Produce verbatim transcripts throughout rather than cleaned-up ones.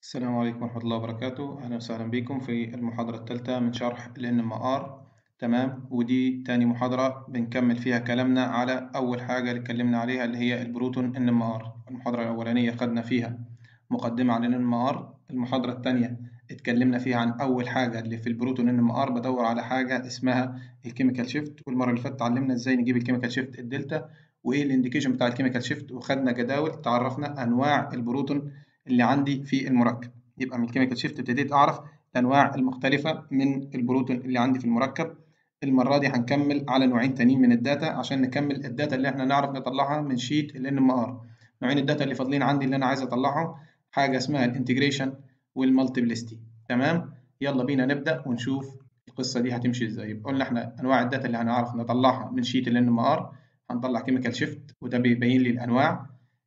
السلام عليكم ورحمة الله وبركاته، أهلا وسهلا بكم في المحاضرة الثالثة من شرح ال إن إم آر. تمام، ودي تاني محاضرة بنكمل فيها كلامنا على أول حاجة اللي اتكلمنا عليها اللي هي البروتون إن إم آر. المحاضرة الأولانية خدنا فيها مقدمة عن ال إن إم آر، المحاضرة الثانية اتكلمنا فيها عن أول حاجة اللي في البروتون إن إم آر، بدور على حاجة اسمها الكيميكال شيفت، والمرة اللي فاتت اتعلمنا إزاي نجيب الكيميكال شيفت الدلتا وإيه الانديكيشن بتاع الكيميكال شيفت، وخدنا جداول تعرفنا أنواع البروتون اللي عندي في المركب. يبقى من الكيميكال شيفت ابتديت اعرف الانواع المختلفه من البروتون اللي عندي في المركب. المره دي هنكمل على نوعين تانيين من الداتا عشان نكمل الداتا اللي احنا نعرف نطلعها من شيت ال إن إم آر. نوعين الداتا اللي فاضلين عندي اللي انا عايز اطلعهم حاجه اسمها الانتجريشن والمالتيبلستي. تمام، يلا بينا نبدا ونشوف القصه دي هتمشي ازاي. يبقى قلنا احنا انواع الداتا اللي هنعرف نطلعها من شيت ال إن إم آر. هنطلع كيميكال شيفت وده بيبين لي الانواع.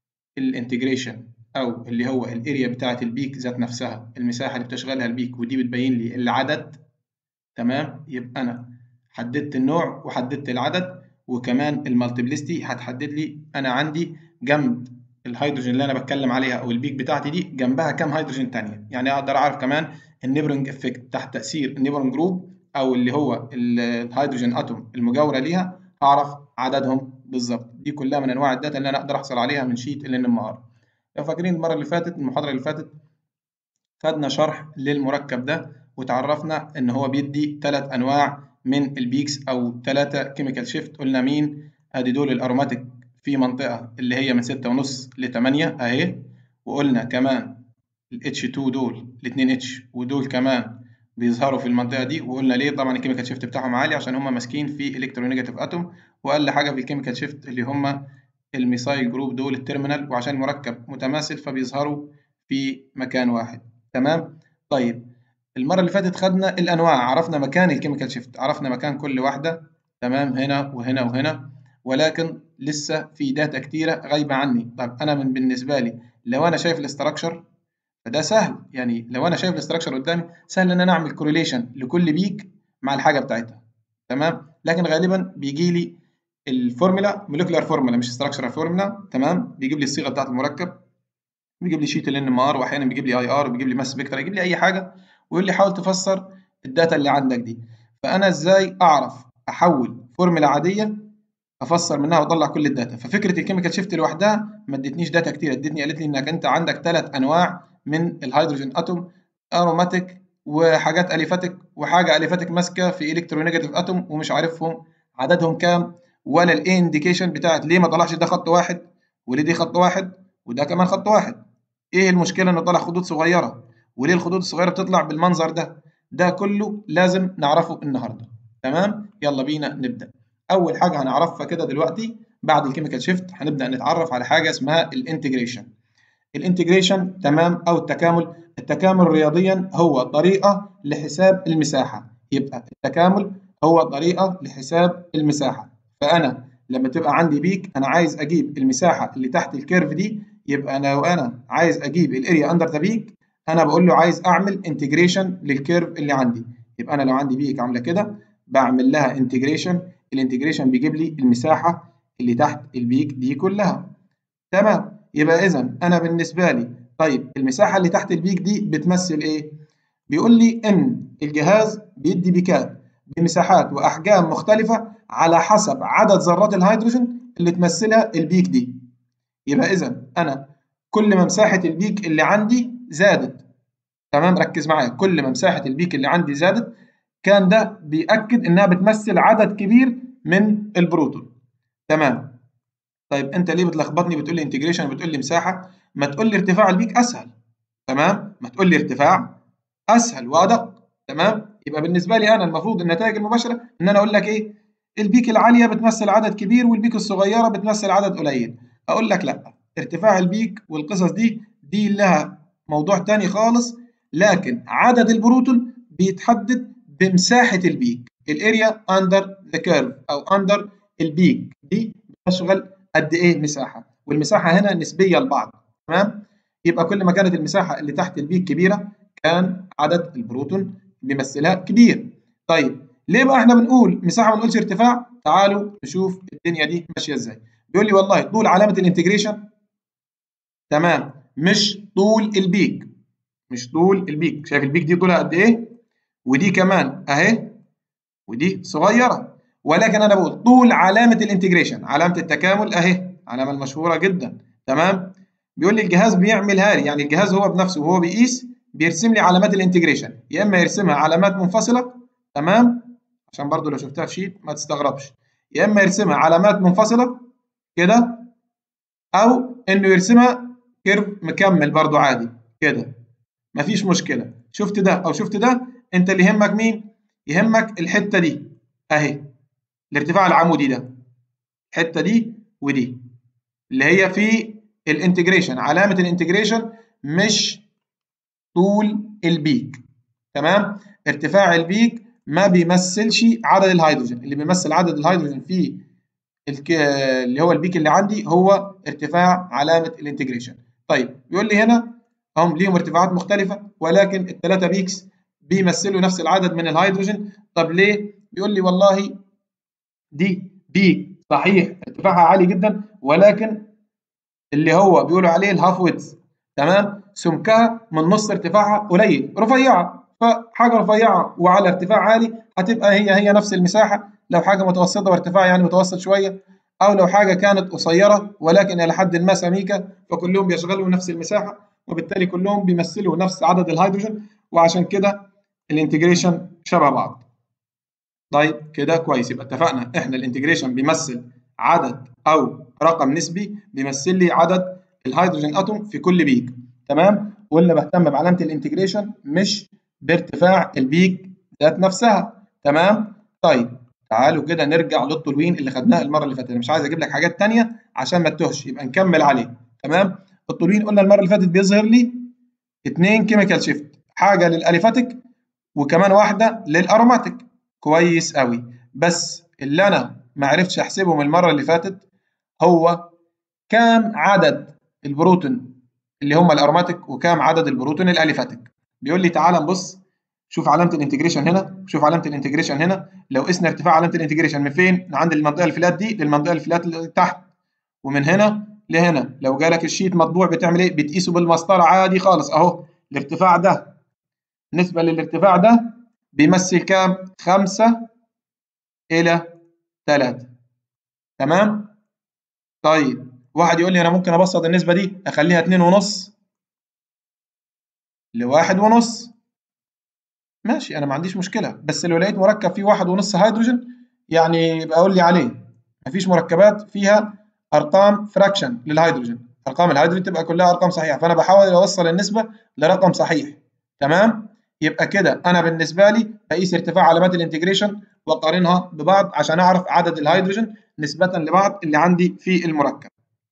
الانتجريشن او اللي هو الاريا بتاعه البيك ذات نفسها، المساحه اللي بتشغلها البيك، ودي بتبين لي العدد. تمام، يبقى انا حددت النوع وحددت العدد، وكمان المالتيبلستي هتحدد لي انا عندي جنب الهيدروجين اللي انا بتكلم عليها او البيك بتاعتي دي جنبها كام هيدروجين تانية. يعني اقدر اعرف كمان النيبرنج افكت تحت تاثير النيبرنج جروب او اللي هو الهيدروجين اتوم المجاوره ليها، هعرف عددهم بالظبط. دي كلها من انواع الداتا اللي انا اقدر احصل عليها من شيت ال إن إم آر. لو فاكرين المره اللي فاتت، المحاضره اللي فاتت، خدنا شرح للمركب ده وتعرفنا ان هو بيدي ثلاث انواع من البيكس او ثلاثه كيميكال شيفت. قلنا مين؟ ادي دول الاروماتيك في منطقه اللي هي من ستة ونص ل ثمانية اهي، وقلنا كمان ال إتش اتنين دول ال اتنين اتش ودول كمان بيظهروا في المنطقه دي. وقلنا ليه؟ طبعا الكيميكال شيفت بتاعهم عالي عشان هم ماسكين في الكترونيجاتيف اتوم، واقل حاجه في الكيميكال شيفت اللي هم الميثايل جروب دول التيرمينال، وعشان المركب متماثل فبيظهروا في مكان واحد. تمام. طيب، المره اللي فاتت خدنا الانواع، عرفنا مكان الكيميكال شيفت، عرفنا مكان كل واحده. تمام، هنا وهنا وهنا، ولكن لسه في داتا كتيره غايبه عني. طب انا من بالنسبه لي لو انا شايف الاستراكشر فده سهل، يعني لو انا شايف الاستراكشر قدامي سهل ان انا اعمل كورليشن لكل بيك مع الحاجه بتاعتها. تمام، لكن غالبا بيجي لي الفورمولا مولكيولار فورمولا مش استراكشر فورمولا. تمام، بيجيب لي الصيغه بتاعت المركب، بيجيب لي شيت ال إن إم آر، واحيانا بيجيب لي اي ار، بيجيب لي ماس سبيكتر، يجيب لي اي حاجه ويقول لي حاول تفسر الداتا اللي عندك دي. فانا ازاي اعرف احول فورمولا عاديه افسر منها واطلع كل الداتا؟ ففكره الكيميكال شيفت لوحدها ما ادتنيش داتا كتير، ادتني قالت لي انك انت عندك ثلاث انواع من الهيدروجين اتوم، اروماتيك وحاجات اليفاتيك، وحاجه اليفاتيك ماسكه في الكترونيجاتيف اتوم ومش عارفهم عددهم كام، ولا الاي انديكيشن بتاعت ليه ما طلعش ده خط واحد وليه دي خط واحد وده كمان خط واحد. ايه المشكله انه طلع خطوط صغيره؟ وليه الخطوط الصغيره بتطلع بالمنظر ده؟ ده كله لازم نعرفه النهارده. تمام، يلا بينا نبدا. اول حاجه هنعرفها كده دلوقتي بعد الكيميكال شيفت هنبدا نتعرف على حاجه اسمها الانتجريشن. الانتجريشن، تمام، او التكامل. التكامل رياضيا هو طريقه لحساب المساحه. يبقى التكامل هو طريقه لحساب المساحه. فانا لما تبقى عندي بيك انا عايز اجيب المساحه اللي تحت الكيرف دي، يبقى انا لو انا عايز اجيب الاريا اندر ذا بيك انا بقول له عايز اعمل انتجريشن للكيرف اللي عندي. يبقى انا لو عندي بيك عامله كده بعمل لها انتجريشن، الانتجريشن بيجيب لي المساحه اللي تحت البيك دي كلها. تمام، يبقى اذا انا بالنسبه لي طيب المساحه اللي تحت البيك دي بتمثل ايه؟ بيقول لي ان الجهاز بيدي بيكات بمساحات واحجام مختلفه على حسب عدد ذرات الهيدروجين اللي تمثلها البيك دي. يبقى اذا انا كل ما مساحه البيك اللي عندي زادت، تمام، ركز معايا، كل ما مساحه البيك اللي عندي زادت كان ده بيأكد انها بتمثل عدد كبير من البروتون. تمام. طيب انت ليه بتلخبطني بتقول لي انتجريشن وبتقول لي مساحه؟ ما تقول لي ارتفاع البيك اسهل. تمام، ما تقول لي ارتفاع اسهل وادق. تمام، يبقى بالنسبه لي انا المفروض النتائج المباشره ان انا اقول لك ايه؟ البيك العاليه بتمثل عدد كبير والبيك الصغيره بتمثل عدد قليل. اقول لك لا، ارتفاع البيك والقصص دي دي لها موضوع تاني خالص، لكن عدد البروتون بيتحدد بمساحه البيك، الاريا اندر ذا كيرف او اندر البيك دي بتشغل قد ايه مساحه، والمساحه هنا نسبيه لبعض. تمام، يبقى كل ما كانت المساحه اللي تحت البيك كبيره كان عدد البروتون بيمثلها كبير. طيب ليه بقى احنا بنقول مساحه ما بنقولش ارتفاع؟ تعالوا نشوف الدنيا دي ماشيه ازاي. بيقول لي والله طول علامه الانتجريشن، تمام، مش طول البيك. مش طول البيك. شايف البيك دي طولها قد ايه؟ ودي كمان اهي، ودي صغيره، ولكن انا بقول طول علامه الانتجريشن، علامه التكامل اهي، علامه المشهوره جدا. تمام. بيقول لي الجهاز بيعملها لي، يعني الجهاز هو بنفسه وهو بيقيس بيرسم لي علامات الانتجريشن، يا اما يرسمها علامات منفصله، تمام، عشان برضو لو شفتها في شيت ما تستغربش، يا اما يرسمها علامات منفصله كده، او انه يرسمها كيرف مكمل برضو عادي كده، مفيش مشكله. شفت ده او شفت ده، انت اللي يهمك مين؟ يهمك الحته دي اهي، الارتفاع العمودي ده، الحته دي ودي اللي هي في الانتجريشن، علامه الانتجريشن مش طول البيك. تمام. ارتفاع البيك ما بيمثلش عدد الهيدروجين، اللي بيمثل عدد الهيدروجين في الك... اللي هو البيك اللي عندي هو ارتفاع علامه الانتجريشن. طيب بيقول لي هنا هم ليهم ارتفاعات مختلفه، ولكن الثلاثه بيكس بيمثلوا نفس العدد من الهيدروجين. طب ليه؟ بيقول لي والله دي بيك صحيح ارتفاعها عالي جدا، ولكن اللي هو بيقولوا عليه الهاف ويدز، تمام، سمكها من نص ارتفاعها قليل، رفيعه، فحاجه رفيعه وعلى ارتفاع عالي هتبقى هي هي نفس المساحه. لو حاجه متوسطه وارتفاع يعني متوسط شويه، او لو حاجه كانت قصيره ولكن الى حد ما سميكه، فكلهم بيشغلوا نفس المساحه، وبالتالي كلهم بيمثلوا نفس عدد الهيدروجين، وعشان كده الانتجريشن شبه بعض. طيب كده كويس، يبقى اتفقنا احنا الانتجريشن بيمثل عدد او رقم نسبي بيمثل لي عدد الهيدروجين اتوم في كل بيك. تمام. قلنا بهتم بعلامه الانتجريشن مش بارتفاع البيك ذات نفسها. تمام. طيب تعالوا كده نرجع للتولوين اللي خدناه المره اللي فاتت، انا مش عايز اجيب لك حاجات ثانيه عشان ما تتوهش، يبقى نكمل عليه. تمام. التولوين قلنا المره اللي فاتت بيظهر لي اثنين كيميكال شيفت، حاجه للاليفاتيك وكمان واحده للاروماتيك. كويس قوي. بس اللي انا ما عرفتش احسبه من المره اللي فاتت هو كام عدد البروتون اللي هم الاروماتيك وكام عدد البروتون الاليفاتيك. بيقول لي تعال نبص، شوف علامه الانتجريشن هنا، شوف علامه الانتجريشن هنا. لو قسنا ارتفاع علامه الانتجريشن من فين؟ من عند المنطقه الفلات دي للمنطقه الفلات اللي تحت، ومن هنا لهنا، لو جالك الشيت مطبوع بتعمل ايه؟ بتقيسه بالمسطره عادي خالص اهو. الارتفاع ده بالنسبه للارتفاع ده بيمثل كام؟ خمسة إلى ثلاثة. تمام؟ طيب واحد يقول لي أنا ممكن أبسط النسبة دي أخليها اتنين ونص لواحد ونص. ماشي، أنا ما عنديش مشكلة، بس لو لقيت مركب فيه واحد ونص هيدروجين يعني يبقى قول لي عليه. مفيش مركبات فيها أرقام فراكشن للهيدروجين، أرقام الهيدروجين تبقى كلها أرقام صحيحة، فأنا بحاول أوصل النسبة لرقم صحيح. تمام؟ يبقى كده أنا بالنسبة لي بقيس ارتفاع علامات الانتجريشن وأقارنها ببعض عشان أعرف عدد الهيدروجين نسبة لبعض اللي عندي في المركب.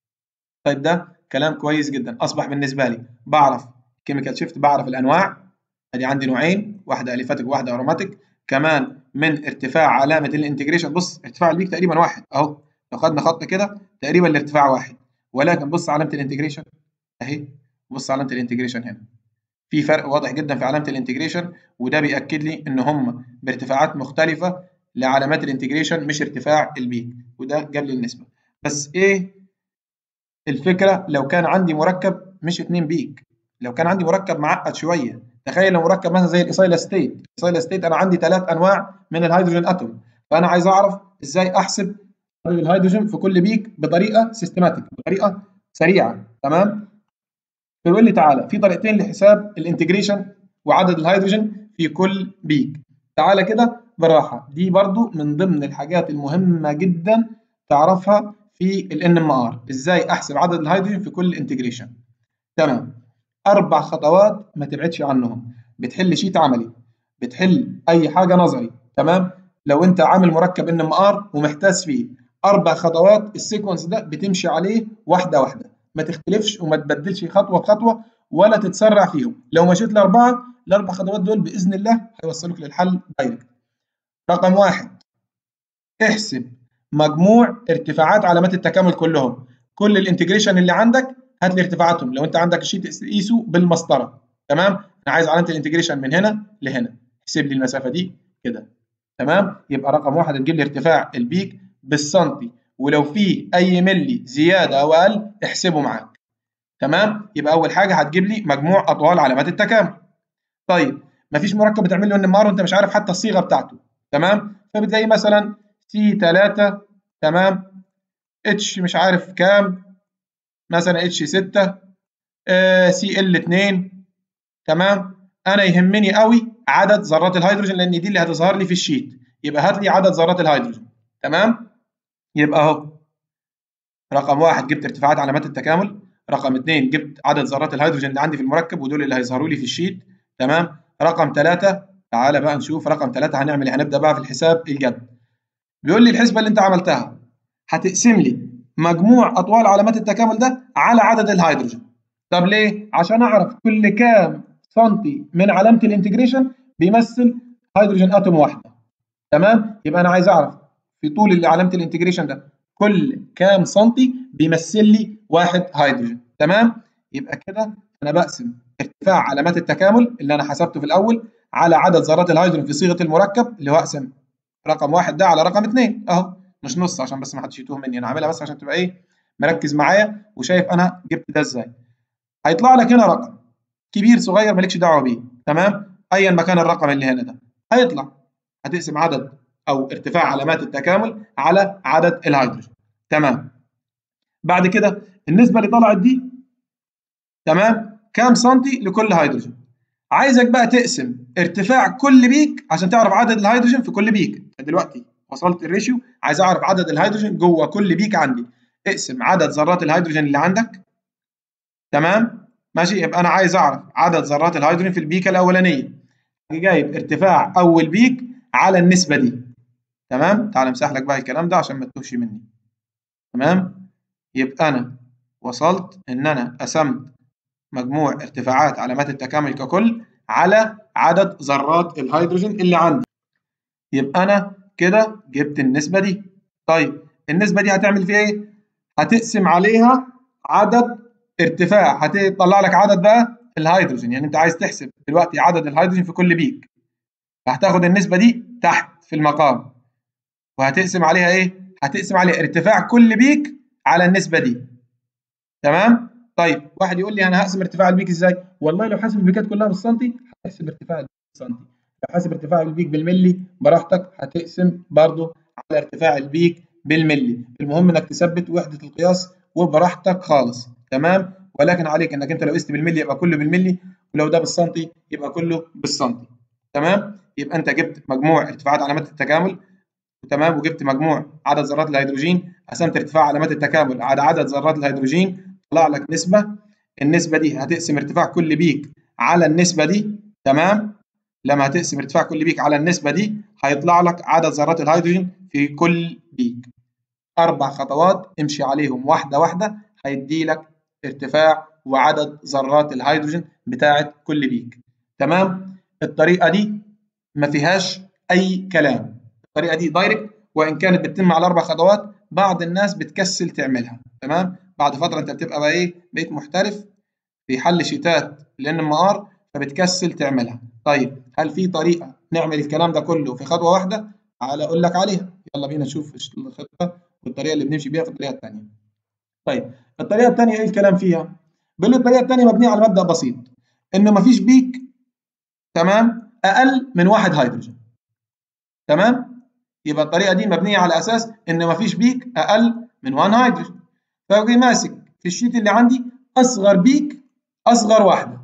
طيب ده كلام كويس جدا، أصبح بالنسبة لي بعرف كيميكال شيفت، بعرف الأنواع، أدي عندي نوعين، واحدة أليفاتيك وواحدة أروماتيك، كمان من ارتفاع علامة الانتجريشن. بص ارتفاع البيك تقريبا واحد أهو، لو خدنا خط كده تقريبا الارتفاع واحد، ولكن بص علامة الانتجريشن أهي، بص علامة الانتجريشن هنا، في فرق واضح جدا في علامة الانتجريشن، وده بيأكد لي إن هم بارتفاعات مختلفة لعلامات الانتجريشن مش ارتفاع البيك، وده جاب لي النسبة. بس إيه الفكرة لو كان عندي مركب مش اتنين بيك؟ لو كان عندي مركب معقد شوية، تخيل لو مركب مثلا زي الايسايل ستيت، الايسايل ستيت انا عندي ثلاث انواع من الهيدروجين اتوم، فانا عايز اعرف ازاي احسب عدد الهيدروجين في كل بيك بطريقة سيستماتيك، بطريقة سريعة. تمام؟ فيقول لي تعالى في طريقتين لحساب الانتجريشن وعدد الهيدروجين في كل بيك. تعالى كده بالراحة، دي برضو من ضمن الحاجات المهمة جدا تعرفها في ال إن إم آر، ازاي احسب عدد الهيدروجين في كل انتجريشن. تمام. اربع خطوات ما تبعدش عنهم، بتحل شيت عملي، بتحل اي حاجه نظري. تمام. لو انت عامل مركب ان ام ار ومحتاس فيه، اربع خطوات السيكونس ده بتمشي عليه واحده واحده، ما تختلفش وما تبدلش خطوه بخطوه ولا تتسرع فيهم. لو مشيت الاربعه الاربع خطوات دول باذن الله هيوصلوك للحل دايركت. رقم واحد، احسب مجموع ارتفاعات علامات التكامل كلهم، كل الانتجريشن اللي عندك هات لي ارتفاعاتهم. لو انت عندك الشيت قيسه بالمسطره. تمام. انا عايز علامه الانتجريشن من هنا لهنا، احسب لي المسافه دي كده. تمام. يبقى رقم واحد تجيب لي ارتفاع البيك بالسنتي، ولو في اي ملي زياده او اقل احسبه معاك. تمام؟ يبقى اول حاجه هتجيب لي مجموع اطوال علامات التكامل. طيب مفيش مركب بتعمل له ان ام ار وانت مش عارف حتى الصيغه بتاعته، تمام؟ فبتلاقي مثلا سي ثلاثة، تمام، اتش مش عارف كام، مثلا اتش ستة، آه سي ال اتنين، تمام. انا يهمني قوي عدد ذرات الهيدروجين لان دي اللي هتظهر لي في الشيت، يبقى هات لي عدد ذرات الهيدروجين، تمام. يبقى اهو رقم واحد جبت ارتفاعات علامات التكامل، رقم اثنين جبت عدد ذرات الهيدروجين اللي عندي في المركب ودول اللي هيظهروا لي في الشيت، تمام. رقم ثلاثة، تعالى بقى نشوف رقم ثلاثة هنعمل ايه، هنبدا بقى في الحساب الجد. بيقول لي الحسبه اللي انت عملتها هتقسم لي مجموع اطوال علامات التكامل ده على عدد الهيدروجين. طب ليه؟ عشان اعرف كل كام سنتي من علامه الانتجريشن بيمثل هيدروجين اتوم واحده، تمام. يبقى انا عايز اعرف في طول علامه الانتجريشن ده كل كام سنتي بيمثل لي واحد هيدروجين، تمام. يبقى كده انا بقسم ارتفاع علامات التكامل اللي انا حسبته في الاول على عدد ذرات الهيدروجين في صيغه المركب، اللي هو اقسم رقم واحد ده على رقم اثنين اهو، مش نص عشان بس ما حدش يتوه مني، انا عاملها بس عشان تبقى ايه مركز معايا وشايف انا جبت ده ازاي. هيطلع لك هنا رقم كبير صغير مالكش دعوه بيه، تمام، ايا ما كان الرقم اللي هنا ده هيطلع، هتقسم عدد او ارتفاع علامات التكامل على عدد الهيدروجين، تمام. بعد كده النسبه اللي طلعت دي، تمام، كام سنتي لكل هيدروجين. عايزك بقى تقسم ارتفاع كل بيك عشان تعرف عدد الهيدروجين في كل بيك. دلوقتي وصلت الريشيو، عايز اعرف عدد الهيدروجين جوه كل بيك عندي، اقسم عدد ذرات الهيدروجين اللي عندك، تمام، ماشي. يبقى انا عايز اعرف عدد ذرات الهيدروجين في البيكه الاولانيه، جايب ارتفاع اول بيك على النسبه دي، تمام. تعال امسح لك بقى الكلام ده عشان ما تتوهش مني، تمام. يبقى انا وصلت ان انا قسمت مجموع ارتفاعات علامات التكامل ككل على عدد ذرات الهيدروجين اللي عندي، يبقى انا كده جبت النسبه دي. طيب النسبه دي هتعمل فيها ايه؟ هتقسم عليها عدد ارتفاع، هتطلع لك عدد بقى الهيدروجين، يعني انت عايز تحسب دلوقتي عدد الهيدروجين في كل بيك، فهتاخد النسبه دي تحت في المقام وهتقسم عليها ايه؟ هتقسم عليها ارتفاع كل بيك على النسبه دي، تمام. طيب واحد يقول لي انا هقسم ارتفاع البيك ازاي؟ والله لو حاسب البيكات كلها بالسنتي هتحسب ارتفاع البيك بالسنتي، لو حاسب ارتفاع البيك بالملي براحتك هتقسم برضو على ارتفاع البيك بالملي، المهم انك تثبت وحده القياس وبراحتك خالص، تمام. ولكن عليك انك انت لو قست بالملي يبقى كله بالملي، ولو ده بالسنتي يبقى كله بالسنتي، تمام. يبقى انت جبت مجموع ارتفاعات علامات التكامل، تمام، وجبت مجموع عدد ذرات الهيدروجين، قسمت ارتفاع علامات التكامل على عدد ذرات الهيدروجين، طلع لك نسبة. النسبة دي هتقسم ارتفاع كل بيك على النسبة دي، تمام. لما هتقسم ارتفاع كل بيك على النسبة دي هيطلع لك عدد ذرات الهيدروجين في كل بيك. أربع خطوات امشي عليهم واحدة واحدة هيدي لك ارتفاع وعدد ذرات الهيدروجين بتاعت كل بيك، تمام. الطريقة دي ما فيهاش أي كلام، الطريقة دي دايركت، وإن كانت بتتم على أربع خطوات بعض الناس بتكسل تعملها، تمام. بعد فترة أنت بتبقى بقى إيه بقيت محترف في حل شيتات الان ام ار فبتكسل تعملها. طيب هل في طريقة نعمل الكلام ده كله في خطوة واحدة؟ تعالى أقول لك عليها، يلا بينا نشوف الخطة والطريقة اللي بنمشي بيها في الطريقة الثانية. طيب الطريقة الثانية إيه الكلام فيها؟ بيقول لي الطريقة الثانية مبنية على مبدأ بسيط، إنه مفيش بيك، تمام، أقل من واحد هيدروجين، تمام. يبقى الطريقه دي مبنيه على اساس ان مفيش بيك اقل من واحد هيدروجين، فاجي ماسك في الشيت اللي عندي اصغر بيك، اصغر واحده.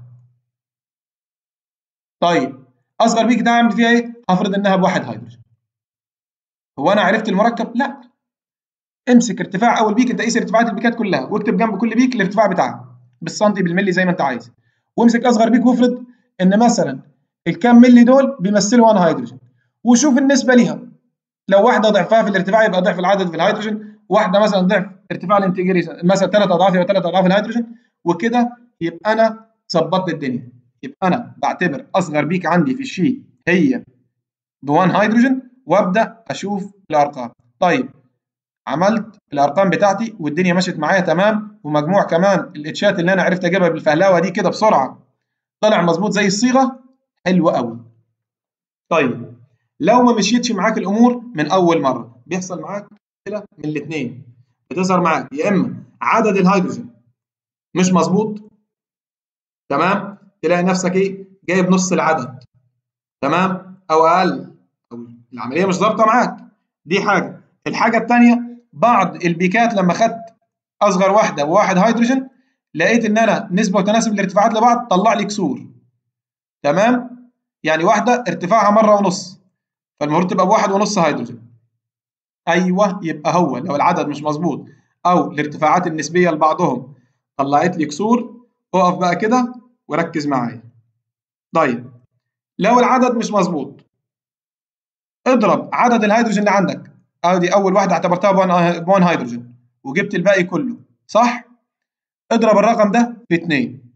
طيب اصغر بيك ده اعمل فيها ايه؟ هفرض انها بواحد هيدروجين. هو انا عرفت المركب؟ لا، امسك ارتفاع اول بيك، انت قيس ارتفاعات البيكات كلها واكتب جنب كل بيك الارتفاع بتاعها بالسنتي بالملي زي ما انت عايز، وامسك اصغر بيك وافرض ان مثلا الكام ملي دول بيمثلوا واحد هيدروجين، وشوف النسبه ليها. لو واحده ضعفها في الارتفاع يبقى ضعف العدد في الهيدروجين، واحده مثلا ضعف ارتفاع الانتجريشن مثلا ثلاث اضعاف يبقى ثلاث اضعاف الهيدروجين، وكده يبقى انا ظبطت الدنيا. يبقى انا بعتبر اصغر بيك عندي في الشيت هي ب واحد هيدروجين وابدا اشوف الارقام. طيب عملت الارقام بتاعتي والدنيا مشيت معايا تمام، ومجموع كمان الاتشات اللي انا عرفت اجيبها بالفهلاوه دي كده بسرعه طلع مظبوط زي الصيغه، حلو قوي. طيب لو ما مشيتش معاك الامور من اول مره بيحصل معاك مشكله من الاثنين، بتظهر معاك يا اما عدد الهيدروجين مش مظبوط، تمام، تلاقي نفسك ايه جايب نص العدد، تمام، او اقل، او العمليه مش ظابطه معاك. دي حاجه. الحاجه الثانيه، بعض البيكات لما خدت اصغر واحده بواحد هيدروجين لقيت ان انا نسبه وتناسب الارتفاعات لبعض طلع لي كسور، تمام، يعني واحده ارتفاعها مره ونص فالمفروض تبقى بواحد ونص هيدروجين. ايوه، يبقى هو لو العدد مش مظبوط او الارتفاعات النسبيه لبعضهم طلعت لي كسور، اقف بقى كده وركز معايا. طيب لو العدد مش مظبوط، اضرب عدد الهيدروجين اللي عندك، ادي اول واحده اعتبرتها بواحد هيدروجين وجبت الباقي كله صح، اضرب الرقم ده في اتنين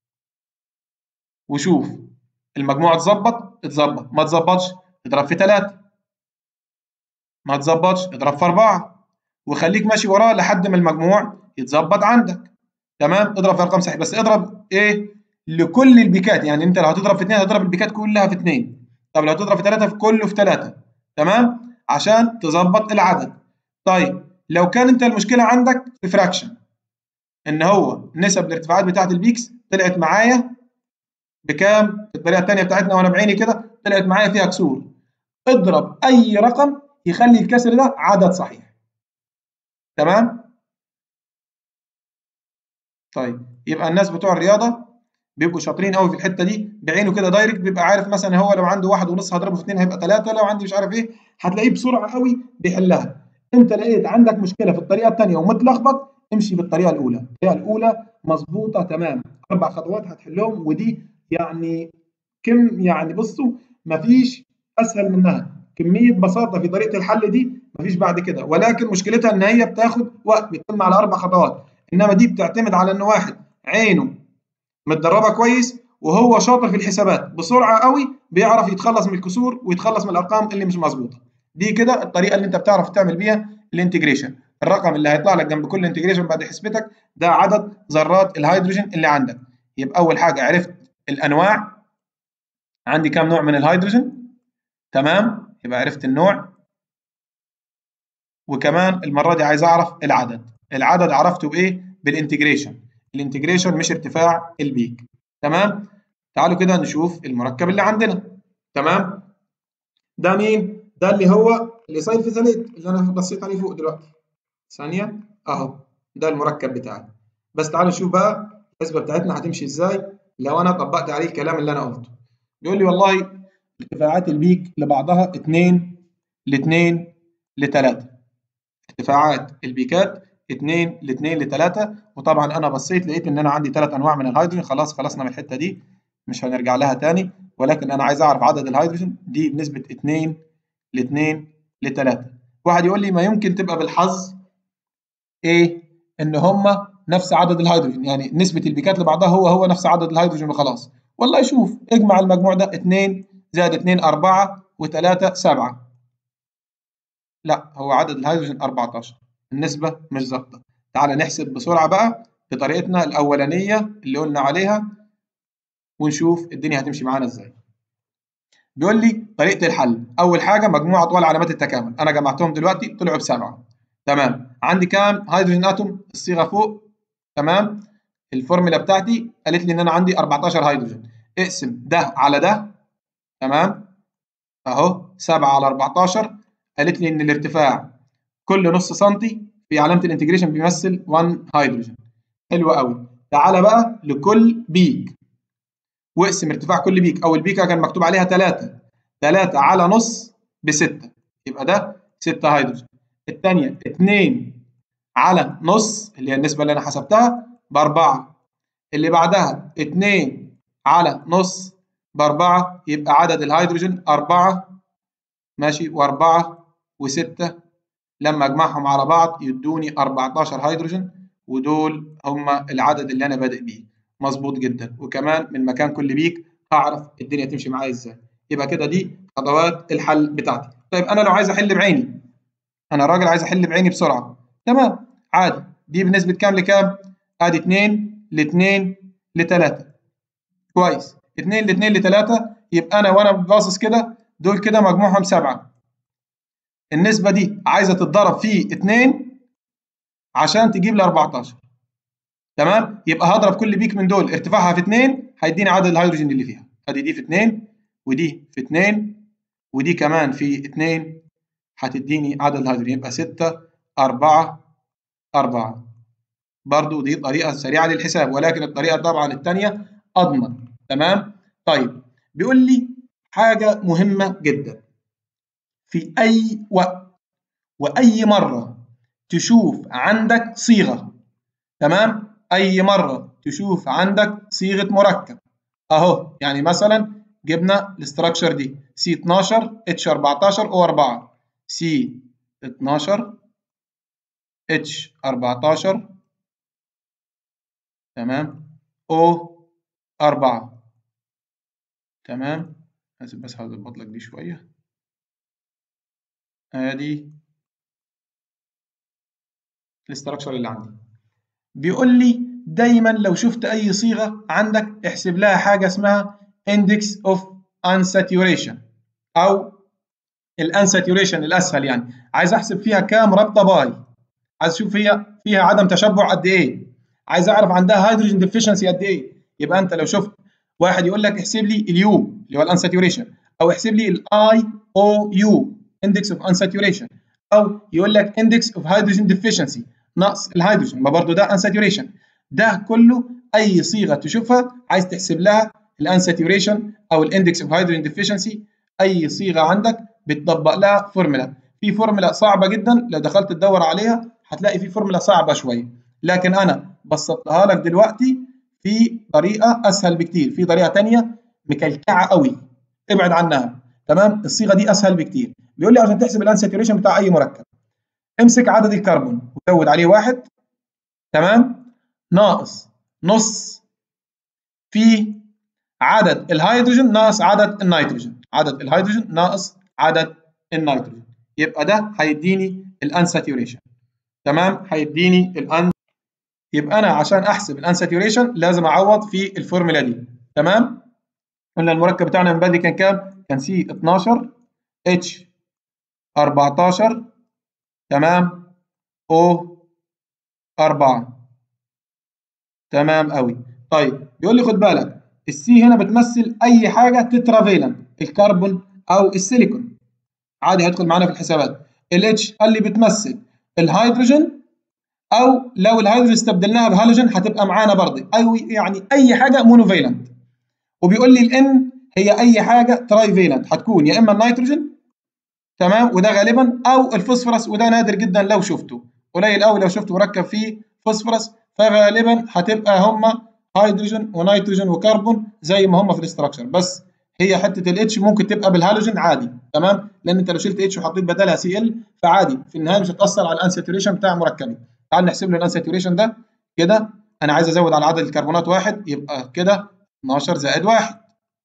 وشوف المجموع اتظبط اتظبط، ما اتظبطش اضرب في ثلاثة، ما اتظبطش اضرب في أربعة، وخليك ماشي وراه لحد ما المجموع يتظبط عندك. تمام، اضرب في ارقام صحيحه، بس اضرب ايه لكل البيكات، يعني انت لو هتضرب في اتنين هتضرب البيكات كلها في اتنين، طب لو هتضرب في ثلاثة في كله في ثلاثة، تمام، عشان تظبط العدد. طيب لو كان انت المشكله عندك في فراكشن، ان هو نسب الارتفاعات بتاعت البيكس طلعت معايا بكام الطريقه الثانيه بتاعتنا وانا بعيني كده طلعت معايا فيها كسور، اضرب اي رقم يخلي الكسر ده عدد صحيح، تمام. طيب يبقى الناس بتوع الرياضه بيبقوا شاطرين قوي في الحته دي، بعينه كده دايركت بيبقى عارف مثلا هو لو عنده واحد ونص هضربه في اتنين هيبقى ثلاثة، لو عندي مش عارف ايه هتلاقيه بسرعه قوي بيحلها. انت لقيت عندك مشكله في الطريقه الثانيه ومتلخبط، امشي بالطريقه الاولى، الطريقه الاولى مظبوطه تمام، اربع خطوات هتحلهم، ودي يعني كم يعني بصوا مفيش اسهل منها، كميه بساطه في طريقه الحل دي مفيش بعد كده، ولكن مشكلتها ان هي بتاخد وقت، بتتم على اربع خطوات، انما دي بتعتمد على ان واحد عينه متدربه كويس وهو شاطر في الحسابات بسرعه قوي بيعرف يتخلص من الكسور ويتخلص من الارقام اللي مش مظبوطه. دي كده الطريقه اللي انت بتعرف تعمل بيها الانتجريشن، الرقم اللي هيطلع لك جنب كل انتجريشن بعد حسبتك ده عدد ذرات الهيدروجين اللي عندك. يبقى اول حاجه عرفت الانواع، عندي كام نوع من الهيدروجين، تمام، يبقى عرفت النوع، وكمان المره دي عايز اعرف العدد، العدد عرفته بايه؟ بالانتجريشن، الانتجريشن مش ارتفاع البيك، تمام. تعالوا كده نشوف المركب اللي عندنا، تمام. ده مين؟ ده اللي هو الايثايل فيزاليت اللي انا بصيت عليه فوق دلوقتي، ثانيه اهو، ده المركب بتاعي. بس تعالوا نشوف بقى الحسبه بتاعتنا هتمشي ازاي لو انا طبقت عليه الكلام اللي انا قلته. بيقول لي والله ارتفاعات البيك لبعضها اتنين ل اتنين ل تلاتة، ارتفاعات البيكات اتنين ل اتنين ل تلاتة، وطبعا انا بصيت لقيت ان انا عندي ثلاث انواع من الهيدروجين، خلاص خلصنا من الحته دي مش هنرجع لها تاني، ولكن انا عايز اعرف عدد الهيدروجين دي بنسبه اتنين ل اتنين ل تلاتة. واحد يقول لي ما يمكن تبقى بالحظ ايه ان هم نفس عدد الهيدروجين، يعني نسبه البيكات لبعضها هو هو نفس عدد الهيدروجين وخلاص. والله شوف اجمع المجموع ده اتنين زائد اتنين أربعة و3 سبعة، لا هو عدد الهيدروجين أربعتاشر، النسبة مش ظابطة. تعال نحسب بسرعة بقى بطريقتنا الأولانية اللي قلنا عليها ونشوف الدنيا هتمشي معانا ازاي. بيقول لي طريقة الحل، أول حاجة مجموع أطوال علامات التكامل، أنا جمعتهم دلوقتي طلعوا بسبعة، تمام. عندي كام هيدروجين أتوم؟ الصيغة فوق، تمام. الفورمولا بتاعتي قالت لي إن أنا عندي أربعتاشر هيدروجين، اقسم ده على ده، تمام، أهو سبعة على أربعتاشر، قالت لي إن الارتفاع كل نص سنتي في علامة الانتجريشن بيمثل واحد هيدروجين. حلو قوي. تعالى بقى لكل بيك واقسم ارتفاع كل بيك، أول بيكة كان مكتوب عليها تلاتة، تلاتة على نص بستة، يبقى ده ستة هيدروجين. الثانية اتنين على نص اللي هي النسبة اللي أنا حسبتها بأربعة، اللي بعدها اتنين على نص بأربعة، يبقى عدد الهيدروجين أربعة، ماشي، وأربعة وستة لما اجمعهم على بعض يدوني أربعتاشر هيدروجين، ودول هم العدد اللي انا بادئ بيه. مظبوط جدا، وكمان من مكان كل بيك هعرف الدنيا تمشي معايا ازاي. يبقى كده دي خطوات الحل بتاعتي. طيب انا لو عايز احل بعيني، انا راجل عايز احل بعيني بسرعه، تمام، عادي، دي بنسبه كام لكام؟ ادي اتنين ل اتنين ل تلاتة، كويس، اتنين ل اتنين ل تلاتة، يبقى انا وانا باصص كده دول كده مجموعهم سبعة، النسبة دي عايزة تتضرب في اتنين عشان تجيب لي أربعتاشر، تمام؟ يبقى هضرب كل بيك من دول ارتفاعها في اتنين هيديني عدد الهيدروجين اللي فيها. ادي دي في اتنين ودي في اتنين ودي كمان في اتنين هتديني عدد الهيدروجين، يبقى ستة أربعة أربعة. برضو دي طريقة سريعة للحساب، ولكن الطريقة طبعا الثانية أضمن. تمام؟ طيب بيقول لي حاجة مهمة جدا، في أي وقت وأي مرة تشوف عندك صيغة، تمام؟ أي مرة تشوف عندك صيغة مركب أهو، يعني مثلا جبنا الاستراكشر دي سي اتناشر اتش اربعتاشر او اربعة، سي اتناشر اتش اربعتاشر تمام او اربعة. تمام، اسف بس هظبط لك دي شويه. ادي الاستراكشر اللي عندي. بيقول لي دايما لو شفت اي صيغه عندك احسب لها حاجه اسمها index of unsaturation او الانساتوريشن الاسهل، يعني عايز احسب فيها كام رابطه باي، عايز اشوف هي فيها عدم تشبع قد ايه، عايز اعرف عندها هيدروجين ديفيشنسي قد ايه. يبقى انت لو شفت واحد يقول لك احسب لي اليو اللي هو الانساتوريشن، او احسب لي الاي او يو اندكس اوف انساتوريشن، او يقول لك اندكس اوف هيدروجين ديفيشنسي نقص الهيدروجين، ما برضه ده انساتوريشن. ده كله اي صيغه تشوفها عايز تحسب لها الانساتوريشن او الاندكس اوف هيدروجين ديفيشنسي، اي صيغه عندك بتطبق لها فورمولا. في فورمولا صعبه جدا لو دخلت تدور عليها هتلاقي في فورمولا صعبه شويه، لكن انا بسطتها لك دلوقتي في طريقه اسهل بكتير. في طريقه ثانيه مكلكعه قوي ابعد عنها. تمام، الصيغه دي اسهل بكتير. بيقول لي عشان تحسب الانساتوريشن بتاع اي مركب امسك عدد الكربون وزود عليه واحد، تمام، ناقص نص في عدد الهيدروجين ناقص عدد النيتروجين، عدد الهيدروجين ناقص عدد النيتروجين، يبقى ده هيديني الانساتوريشن. تمام، هيديني الان. يبقى انا عشان احسب الانساتوريشن لازم اعوض في الفورمولا دي. تمام، قلنا المركب بتاعنا من بدري كان كام؟ كان سي اتناشر اتش اربعتاشر تمام او اربعة. تمام قوي. طيب بيقول لي خد بالك السي هنا بتمثل اي حاجه تترافيلنت، الكربون او السيليكون، عادي هيدخل معانا في الحسابات. الاتش قال لي بتمثل الهيدروجين، او لو الهيدروجين استبدلناها بهالوجين هتبقى معانا برضه، او يعني اي حاجه مونوفيلنت. وبيقول لي الان هي اي حاجه تراي فيلنت، هتكون يا اما النيتروجين تمام وده غالبا، او الفوسفورس وده نادر جدا لو شفته، قليل قوي لو شفته مركب فيه فوسفورس، فغالبا هتبقى هما هيدروجين ونيتروجين وكربون زي ما هما في الاستراكشر، بس هي حته الاتش ممكن تبقى بالهالوجين عادي. تمام، لان انت لو شلت اتش وحطيت بدلها سي ال فعادي في النهايه مش هتاثر على الانساتوريشن بتاع مركبي. تعال نحسب له الانساتوريشن ده كده. انا عايز ازود على عدد الكربونات واحد، يبقى كده اتناشر زائد واحد.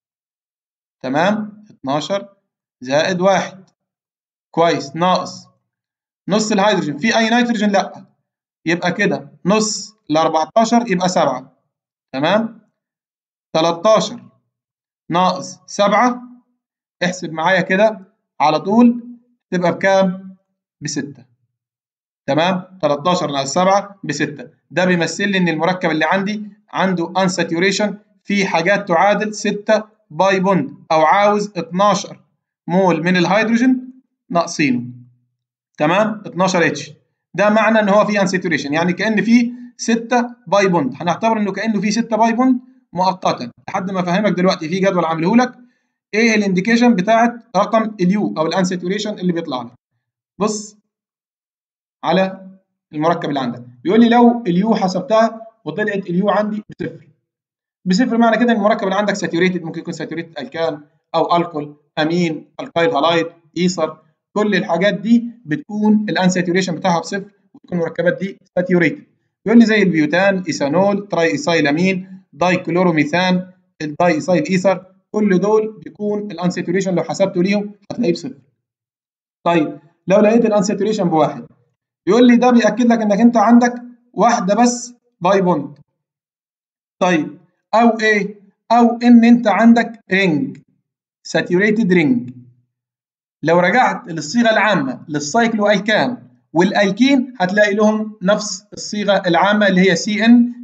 تمام، اتناشر زائد واحد كويس، ناقص نص الهيدروجين في اي نيتروجين لا، يبقى كده نص ل اربعتاشر يبقى سبعة. تمام، تلتاشر ناقص سبعة احسب معايا كده على طول تبقى بكام؟ بستة. تمام، تلتاشر ناقص سبعة بستة. ده بيمثل لي ان المركب اللي عندي عنده انساتوريشن في حاجات تعادل ستة باي بوند، او عاوز اتناشر مول من الهيدروجين ناقصينه. تمام، اتناشر اتش، ده معنى ان هو في انساتوريشن، يعني كان في ستة باي بوند، هنعتبر انه كانه في ستة باي بوند مؤقتا لحد ما افهمك دلوقتي في جدول عامله لك ايه الانديكيشن بتاعت رقم اليو او الانساتوريشن اللي بيطلع لك. بص على المركب اللي عندك، بيقول لي لو اليو حسبتها وطلعت اليو عندي بصفر، بصفر معنى كده ان المركب اللي عندك ساتوريتد، ممكن يكون ساتوريتد الكان او الكول امين الكايل هالايد ايثر، كل الحاجات دي بتكون الانساتوريشن بتاعها بصفر وتكون المركبات دي ساتوريتد. بيقول لي زي البيوتان، ايثانول، تراي ايثايلامين، داي كلوروميثان، الداي ايثايل ايثر، كل دول بيكون الانساتوريشن لو حسبته ليهم هتلاقيه بصفر. طيب لو لقيت الانساتوريشن بواحد بيقول لي ده بيأكد لك انك انت عندك واحده بس باي بوند. طيب او ايه؟ او ان انت عندك رينج ساتوريتد رينج. لو رجعت للصيغه العامه للسايكلو الكان والالكين هتلاقي لهم نفس الصيغه العامه اللي هي سي ان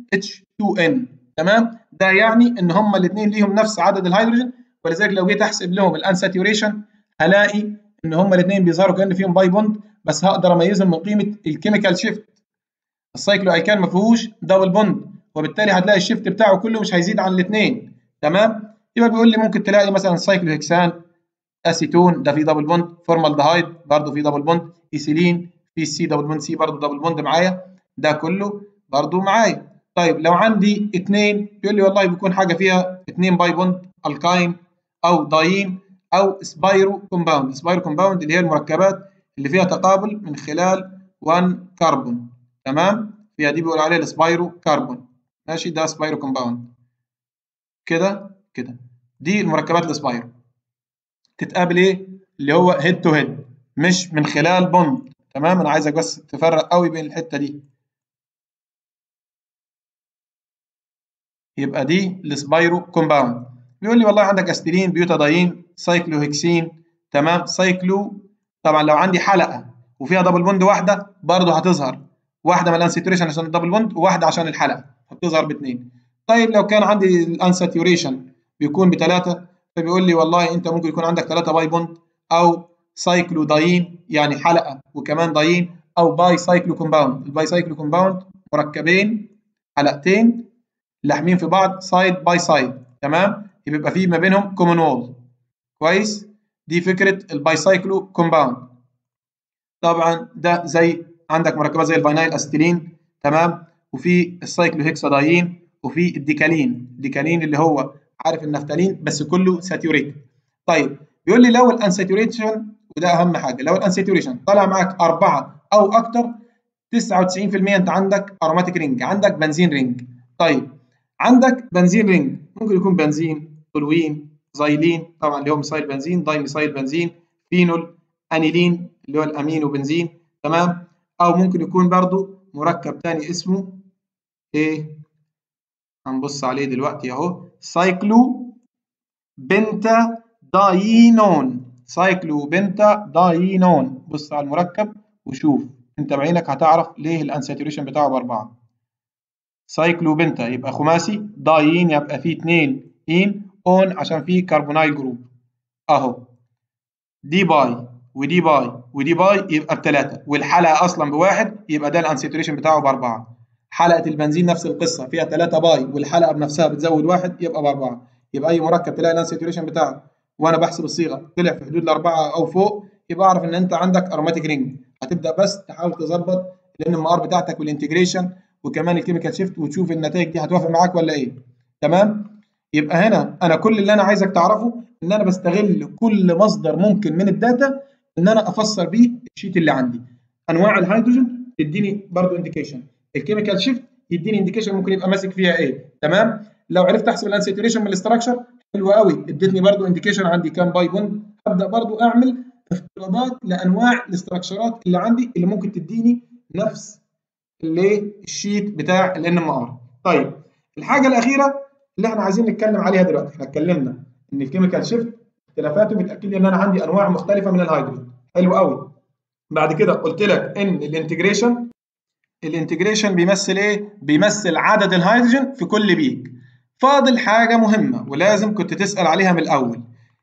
اتش تو ان. تمام، ده يعني ان هما الاثنين ليهم نفس عدد الهيدروجين، ولذلك لو جيت احسب لهم الانساتوريشن هلاقي ان هما الاثنين بيظهروا كأن فيهم باي بوند، بس هقدر اميزهم من قيمه الكيميكال شيفت. السايكلو ايكان ما فيهوش دبل بوند، وبالتالي هتلاقي الشيفت بتاعه كله مش هيزيد عن الاثنين. تمام، يبقى بيقول لي ممكن تلاقي مثلا سايكلو هكسان اسيتون ده فيه دبل بوند، فورمالدهايد برضه فيه دبل بوند، ايثيلين فيه سي دبل بوند سي برضه دبل بوند معايا، ده كله برضه معايا. طيب لو عندي اثنين بيقول لي والله بيكون حاجه فيها اثنين باي بوند، الكاين او داين او سبايرو كومباوند. سبايرو كومباوند اللي هي المركبات اللي فيها تقابل من خلال واحد كربون. تمام، فيها دي بيقول عليها السبايرو كربون. ماشي، ده سبايرو كومباوند كده كده. دي المركبات السبايرو تتقابل ايه؟ اللي هو هيد تو هيد، مش من خلال بوند. تمام، انا عايزك بس تفرق قوي بين الحته دي. يبقى دي السبايرو كومباوند. بيقول لي والله عندك استيلين، بيوتاداين، سايكلو هكسين. تمام، سايكلو طبعا لو عندي حلقه وفيها دبل بوند واحده برضه هتظهر، واحده من الانساتوريشن عشان الدبل بوند وواحده عشان الحلقه، هتظهر باثنين. طيب لو كان عندي الانساتوريشن بيكون بثلاثه، فبيقول لي والله انت ممكن يكون عندك ثلاثه باي بوند، او سايكلو داين يعني حلقه وكمان داين، او باي سايكلو كومباوند. الباي سايكلو كومباوند مركبين حلقتين لاحمين في بعض سايد باي سايد. تمام، يبقى في ما بينهم كومن وول. كويس، دي فكره الباي سايكلو كومباوند. طبعا ده زي عندك مركبات زي الفينايل استيلين. تمام، وفي السايكلو هيكساداين، وفي الديكالين. الديكالين اللي هو عارف النفتالين بس كله ساتيوريتد. طيب بيقول لي لو الانساتوريشن، وده اهم حاجه، لو الانساتوريشن طلع معاك أربعة او اكتر تسعة وتسعين في المية انت عندك اروماتيك رينج، عندك بنزين رينج. طيب عندك بنزين رينج ممكن يكون بنزين، تولوين، زايلين طبعا اللي هو ميثايل بنزين، داي ميثايل بنزين، فينول، انيلين اللي هو الامينو بنزين. تمام، او ممكن يكون برضو مركب تاني اسمه ايه، هنبص عليه دلوقتي اهو، سايكلو بنتا داينون. سايكلو بنتا داينون، بص على المركب وشوف انت بعينك هتعرف ليه الانساتوريشن بتاعه باربعه. سايكلو بنتا يبقى خماسي، داين يبقى فيه اتنين ان، اون عشان فيه كربونايل جروب اهو، دي باي ودي باي ودي باي يبقى بثلاثه، والحلقه اصلا بواحد يبقى ده الانساتوريشن بتاعه باربعه. حلقه البنزين نفس القصه فيها ثلاثه باي والحلقه بنفسها بتزود واحد يبقى باربعه. يبقى اي مركب تلاقي الانساتوريشن بتاعه وانا بحسب الصيغه طلع في حدود الاربعه او فوق، يبقى اعرف ان انت عندك اروماتيك رينج. هتبدا بس تحاول تظبط الان ام ار بتاعتك والانتجريشن وكمان الكيميكال شيفت وتشوف النتائج دي هتوافق معاك ولا ايه. تمام، يبقى هنا انا كل اللي انا عايزك تعرفه ان انا بستغل كل مصدر ممكن من الداتا ان انا افسر بيه الشيت اللي عندي. انواع الهيدروجين تديني برضو انديكيشن، الكيميكال شيفت يديني انديكيشن ممكن يبقى ماسك فيها ايه. تمام، لو عرفت احسب الانساتوريشن من الاستراكشر حلو قوي، ادتني برضو انديكيشن عندي كام باي بوند. ابدا برضو اعمل افتراضات لانواع الاستراكشرات اللي عندي اللي ممكن تديني نفس اللي الشيت بتاع الان ام ار. طيب الحاجه الاخيره اللي احنا عايزين نتكلم عليها دلوقتي، احنا اتكلمنا ان الكيميكال شيفت اختلافاته بتاكد لي ان انا عندي انواع مختلفه من الهيدروجين. حلو قوي. بعد كده قلت لك ان الانتجريشن، الانتجريشن بيمثل ايه؟ بيمثل عدد الهيدروجين في كل بيك. فاضل حاجه مهمه ولازم كنت تسال عليها من الاول،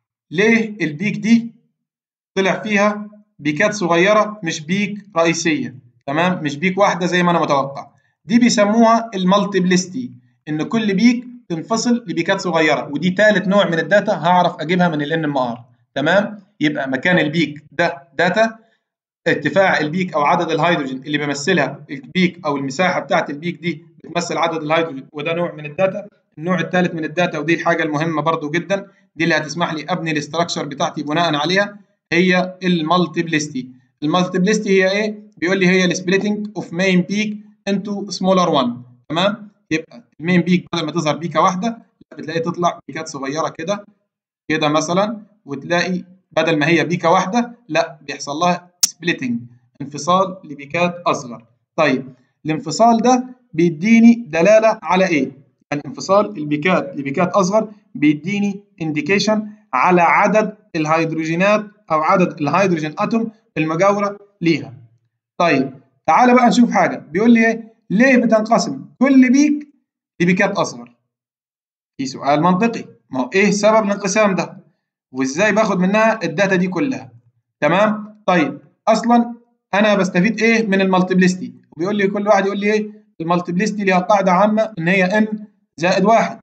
ليه البيك دي طلع فيها بيكات صغيره مش بيك رئيسيه؟ تمام، مش بيك واحده زي ما انا متوقع. دي بيسموها المالتيبلستي، ان كل بيك تنفصل لبيكات صغيره، ودي ثالث نوع من الداتا هعرف اجيبها من الان ام ار. تمام، يبقى مكان البيك ده داتا، ارتفاع البيك او عدد الهيدروجين اللي بيمثلها البيك او المساحه بتاعت البيك دي بتمثل عدد الهيدروجين، وده نوع من الداتا. النوع الثالث من الداتا ودي الحاجه المهمه برضو جدا، دي اللي هتسمح لي ابني الاستراكشر بتاعتي بناء عليها، هي المالتيبلستي. المالتيبلستي هي ايه؟ بيقول لي هي السبليتنج اوف مين بيك انتو سمولر واحد. تمام، يبقى المين بيك بدل ما تظهر بيكه واحده بتلاقي تطلع بيكات صغيره كده كده مثلا، وتلاقي بدل ما هي بيكه واحده لا بيحصل لها سبليتنج، انفصال لبيكات اصغر. طيب الانفصال ده بيديني دلاله على ايه؟ يعني انفصال البيكات لبيكات اصغر بيديني انديكيشن على عدد الهيدروجينات او عدد الهيدروجين اتوم المجاوره ليها. طيب تعالى بقى نشوف حاجه، بيقول لي ايه؟ ليه بتنقسم كل بيك دي بيكات اصغر. في سؤال منطقي، ما هو ايه سبب الانقسام ده وازاي باخد منها الداتا دي كلها؟ تمام. طيب اصلا انا بستفيد ايه من المالتيبلستي؟ وبيقول لي كل واحد يقول لي ايه المالتيبلستي ليها قاعده عامه ان هي ان زائد واحد.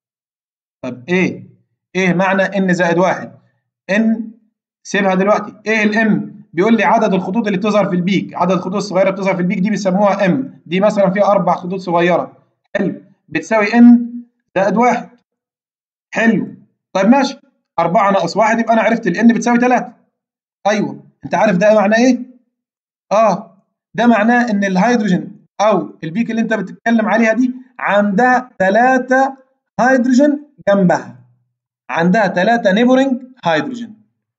طب ايه ايه معنى ان زائد واحد؟ ان سيبها دلوقتي. ايه الام؟ بيقول لي عدد الخطوط اللي بتظهر في البيك، عدد الخطوط الصغيره اللي بتظهر في البيك دي بيسموها ام. دي مثلا فيها اربع خطوط صغيره، حلو، بتساوي ان زائد واحد. حلو. طيب ماشي، أربعة ناقص واحد يبقى انا عرفت الان بتساوي ثلاثة. ايوه، انت عارف ده معناه ايه؟ اه، ده معناه ان الهيدروجين او البيك اللي انت بتتكلم عليها دي عندها ثلاثة هيدروجين جنبها، عندها ثلاثة نيبورنج هيدروجين.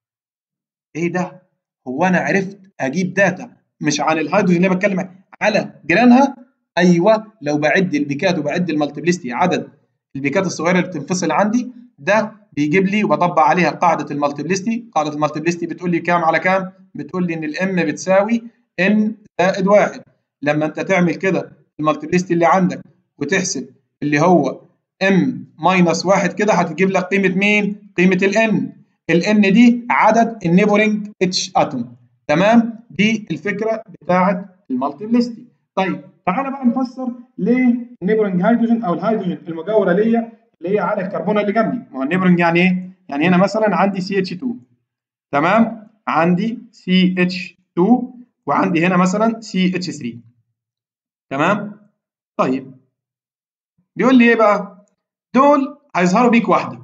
ايه ده؟ هو انا عرفت اجيب داتا مش عن الهيدروجين اللي بتكلم على جيرانها؟ ايوه، لو بعد البيكات وبعد المالتيبلستي عدد البيكات الصغيره اللي بتنفصل عندي، ده بيجيب لي وبطبق عليها قاعده المالتيبلستي. قاعده المالتيبلستي بتقول لي كام على كام؟ بتقول لي ان الام بتساوي ان زائد واحد. لما انت تعمل كده المالتيبلستي اللي عندك وتحسب اللي هو ام ماينس واحد كده، هتجيب لك قيمه مين؟ قيمه الان. الان دي عدد النيبورنج اتش اتوم. تمام، دي الفكره بتاعه المالتيبلستي. طيب تعالى بقى نفسر ليه النيبورنج هيدروجين او الهيدروجين المجاوره ليا اللي هي على الكربونه اللي جنبي. ما هو النيبورنج يعني ايه؟ يعني هنا مثلا عندي سي اتش اتنين، تمام، عندي سي اتش اتنين وعندي هنا مثلا سي اتش ثلاثة. تمام. طيب بيقول لي ايه بقى؟ دول هيظهروا بيك واحده،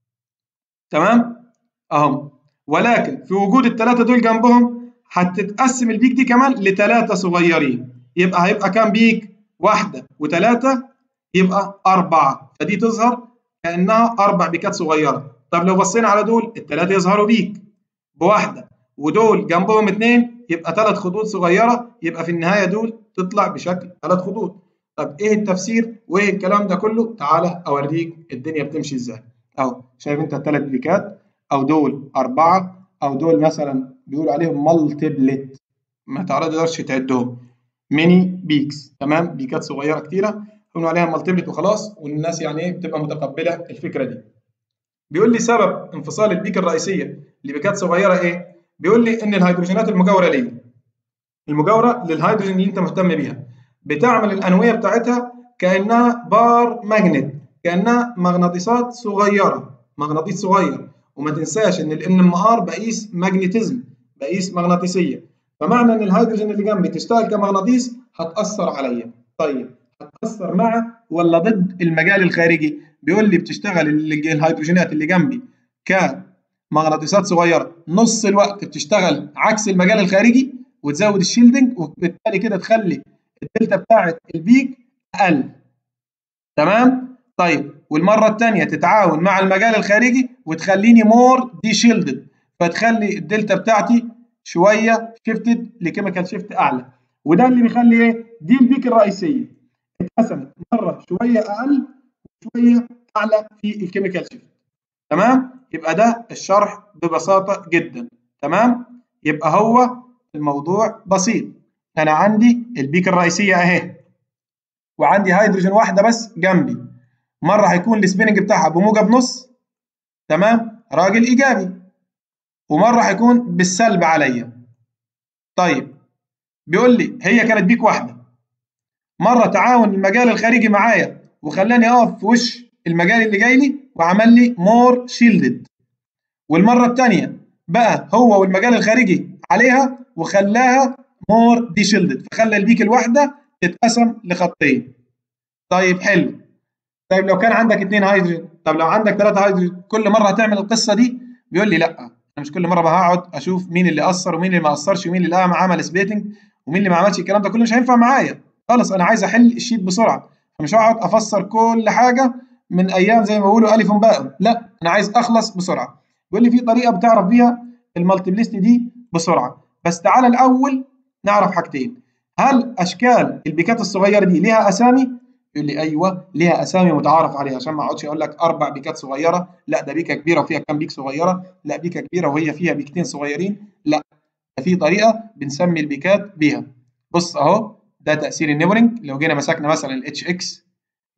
تمام، اهم، ولكن في وجود الثلاثه دول جنبهم هتتقسم البيك دي كمان لثلاثه صغيرين، يبقى هيبقى كام بيك؟ واحده وثلاثه يبقى اربعه، فدي تظهر كانها اربع بيكات صغيره. طب لو بصينا على دول الثلاثه يظهروا بيك بواحده، ودول جنبهم اثنين يبقى ثلاث خطوط صغيره، يبقى في النهايه دول تطلع بشكل ثلاث خطوط. طب ايه التفسير وايه الكلام ده كله؟ تعالى اوريك الدنيا بتمشي ازاي. اهو شايف انت الثلاث بيكات، او دول اربعه، او دول مثلا بيقولوا عليهم مالتيبلت، ما تقدرش تعدهم، ميني بيكس. تمام، بيكات صغيره كتيره يقولوا عليها مالتيبلت وخلاص، والناس يعني ايه بتبقى متقبله الفكره دي. بيقول لي سبب انفصال البيك الرئيسيه لبيكات صغيره ايه؟ بيقول لي ان الهيدروجينات المجاوره ليه؟ المجاوره للهيدروجين اللي انت مهتم بيها بتعمل الانويه بتاعتها كانها بار ماجنت، كانها مغناطيسات صغيره، مغناطيس صغير. وما تنساش ان الان ام ار بقيس ماجنتيزم، بقيس مغناطيسيه، فمعنى ان الهيدروجين اللي جنبي تشتغل كمغناطيس هتاثر عليا. طيب هتاثر مع ولا ضد المجال الخارجي؟ بيقول لي بتشتغل الهيدروجينات اللي جنبي كمغناطيسات صغيره نص الوقت بتشتغل عكس المجال الخارجي وتزود الشيلدنج، وبالتالي كده تخلي الدلتا بتاعت البيك اقل. تمام. طيب والمره الثانيه تتعاون مع المجال الخارجي وتخليني مور دي شيلدد، فتخلي الدلتا بتاعتي شويه شيفتد لكيميكال شيفت اعلى، وده اللي بيخلي ايه؟ دي البيك الرئيسيه اتقسمت مره شويه اقل وشويه اعلى في الكيميكال شيفت. تمام، يبقى ده الشرح ببساطه جدا. تمام، يبقى هو الموضوع بسيط. انا عندي البيك الرئيسيه اهي، وعندي هيدروجين واحده بس جنبي، مره هيكون السبيننج بتاعها بموجب نص، تمام، راجل ايجابي، ومره هيكون بالسلب عليا. طيب بيقول لي هي كانت بيك واحده، مره تعاون المجال الخارجي معايا وخلاني اقف في وش المجال اللي جاي لي وعمل لي مور شيلدد، والمره الثانيه بقى هو والمجال الخارجي عليها وخلاها مور دي شيلدد، فخلى البيك الواحده تتقسم لخطين. طيب حلو. طيب لو كان عندك اثنين هيدروجين، طب لو عندك ثلاثة هيدروجين كل مره هتعمل القصه دي؟ بيقول لي لا، انا مش كل مره هقعد اشوف مين اللي اثر ومين اللي ما اثرش ومين اللي عمل سبليتنج ومين اللي ما عملش، الكلام ده كله مش هينفع معايا خالص. انا عايز احل الشيت بسرعه، فمش هقعد افسر كل حاجه من ايام زي ما بيقولوا الف باء، لا انا عايز اخلص بسرعه. بيقول لي في طريقه بتعرف بيها المالتيبلستي دي بسرعه، بس تعالى الاول نعرف حاجتين. هل اشكال البيكات الصغيره دي ليها اسامي؟ يقول لي ايوه ليها اسامي متعارف عليها، عشان ما اقعدش اقول لك اربع بيكات صغيره، لا ده بيكه كبيره وفيها كام بيك صغيره، لا بيكه كبيره وهي فيها بيكتين صغيرين، لا ده في طريقه بنسمي البيكات بيها. بص اهو، ده تاثير النيبرنج. لو جينا مسكنا مثلا الاتش اكس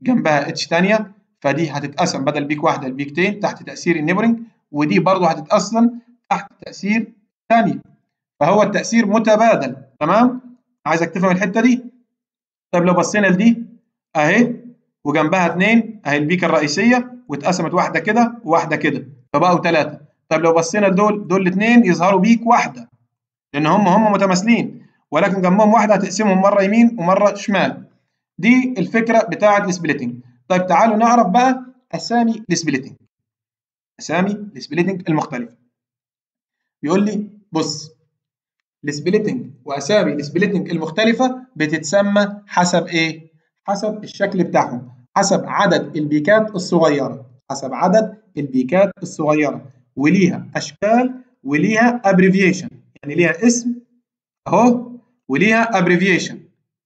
جنبها اتش ثانيه، فدي هتتقسم بدل بيك واحده لبيكتين تحت تاثير النيبرنج، ودي برضه هتتقسم تحت تاثير ثاني، فهو التاثير متبادل. تمام، عايزك تفهم الحته دي. طيب لو بصينا لدي اهي وجنبها اثنين اهي البيك الرئيسيه، واتقسمت واحده كده وواحده كده فبقوا ثلاثه. طيب لو بصينا لدول، دول الاثنين يظهروا بيك واحده لان هم هم متماثلين، ولكن جنبهم واحده هتقسمهم مره يمين ومره شمال. دي الفكره بتاعه السبليتنج. طيب تعالوا نعرف بقى اسامي السبليتنج، اسامي السبليتنج المختلفه. بيقول لي بص، السبليتنج واسامي السبليتنج المختلفه بتتسمى حسب ايه؟ حسب الشكل بتاعهم، حسب عدد البيكات الصغيره، حسب عدد البيكات الصغيره، وليها اشكال وليها ابريفيشن، يعني ليها اسم اهو وليها ابريفيشن.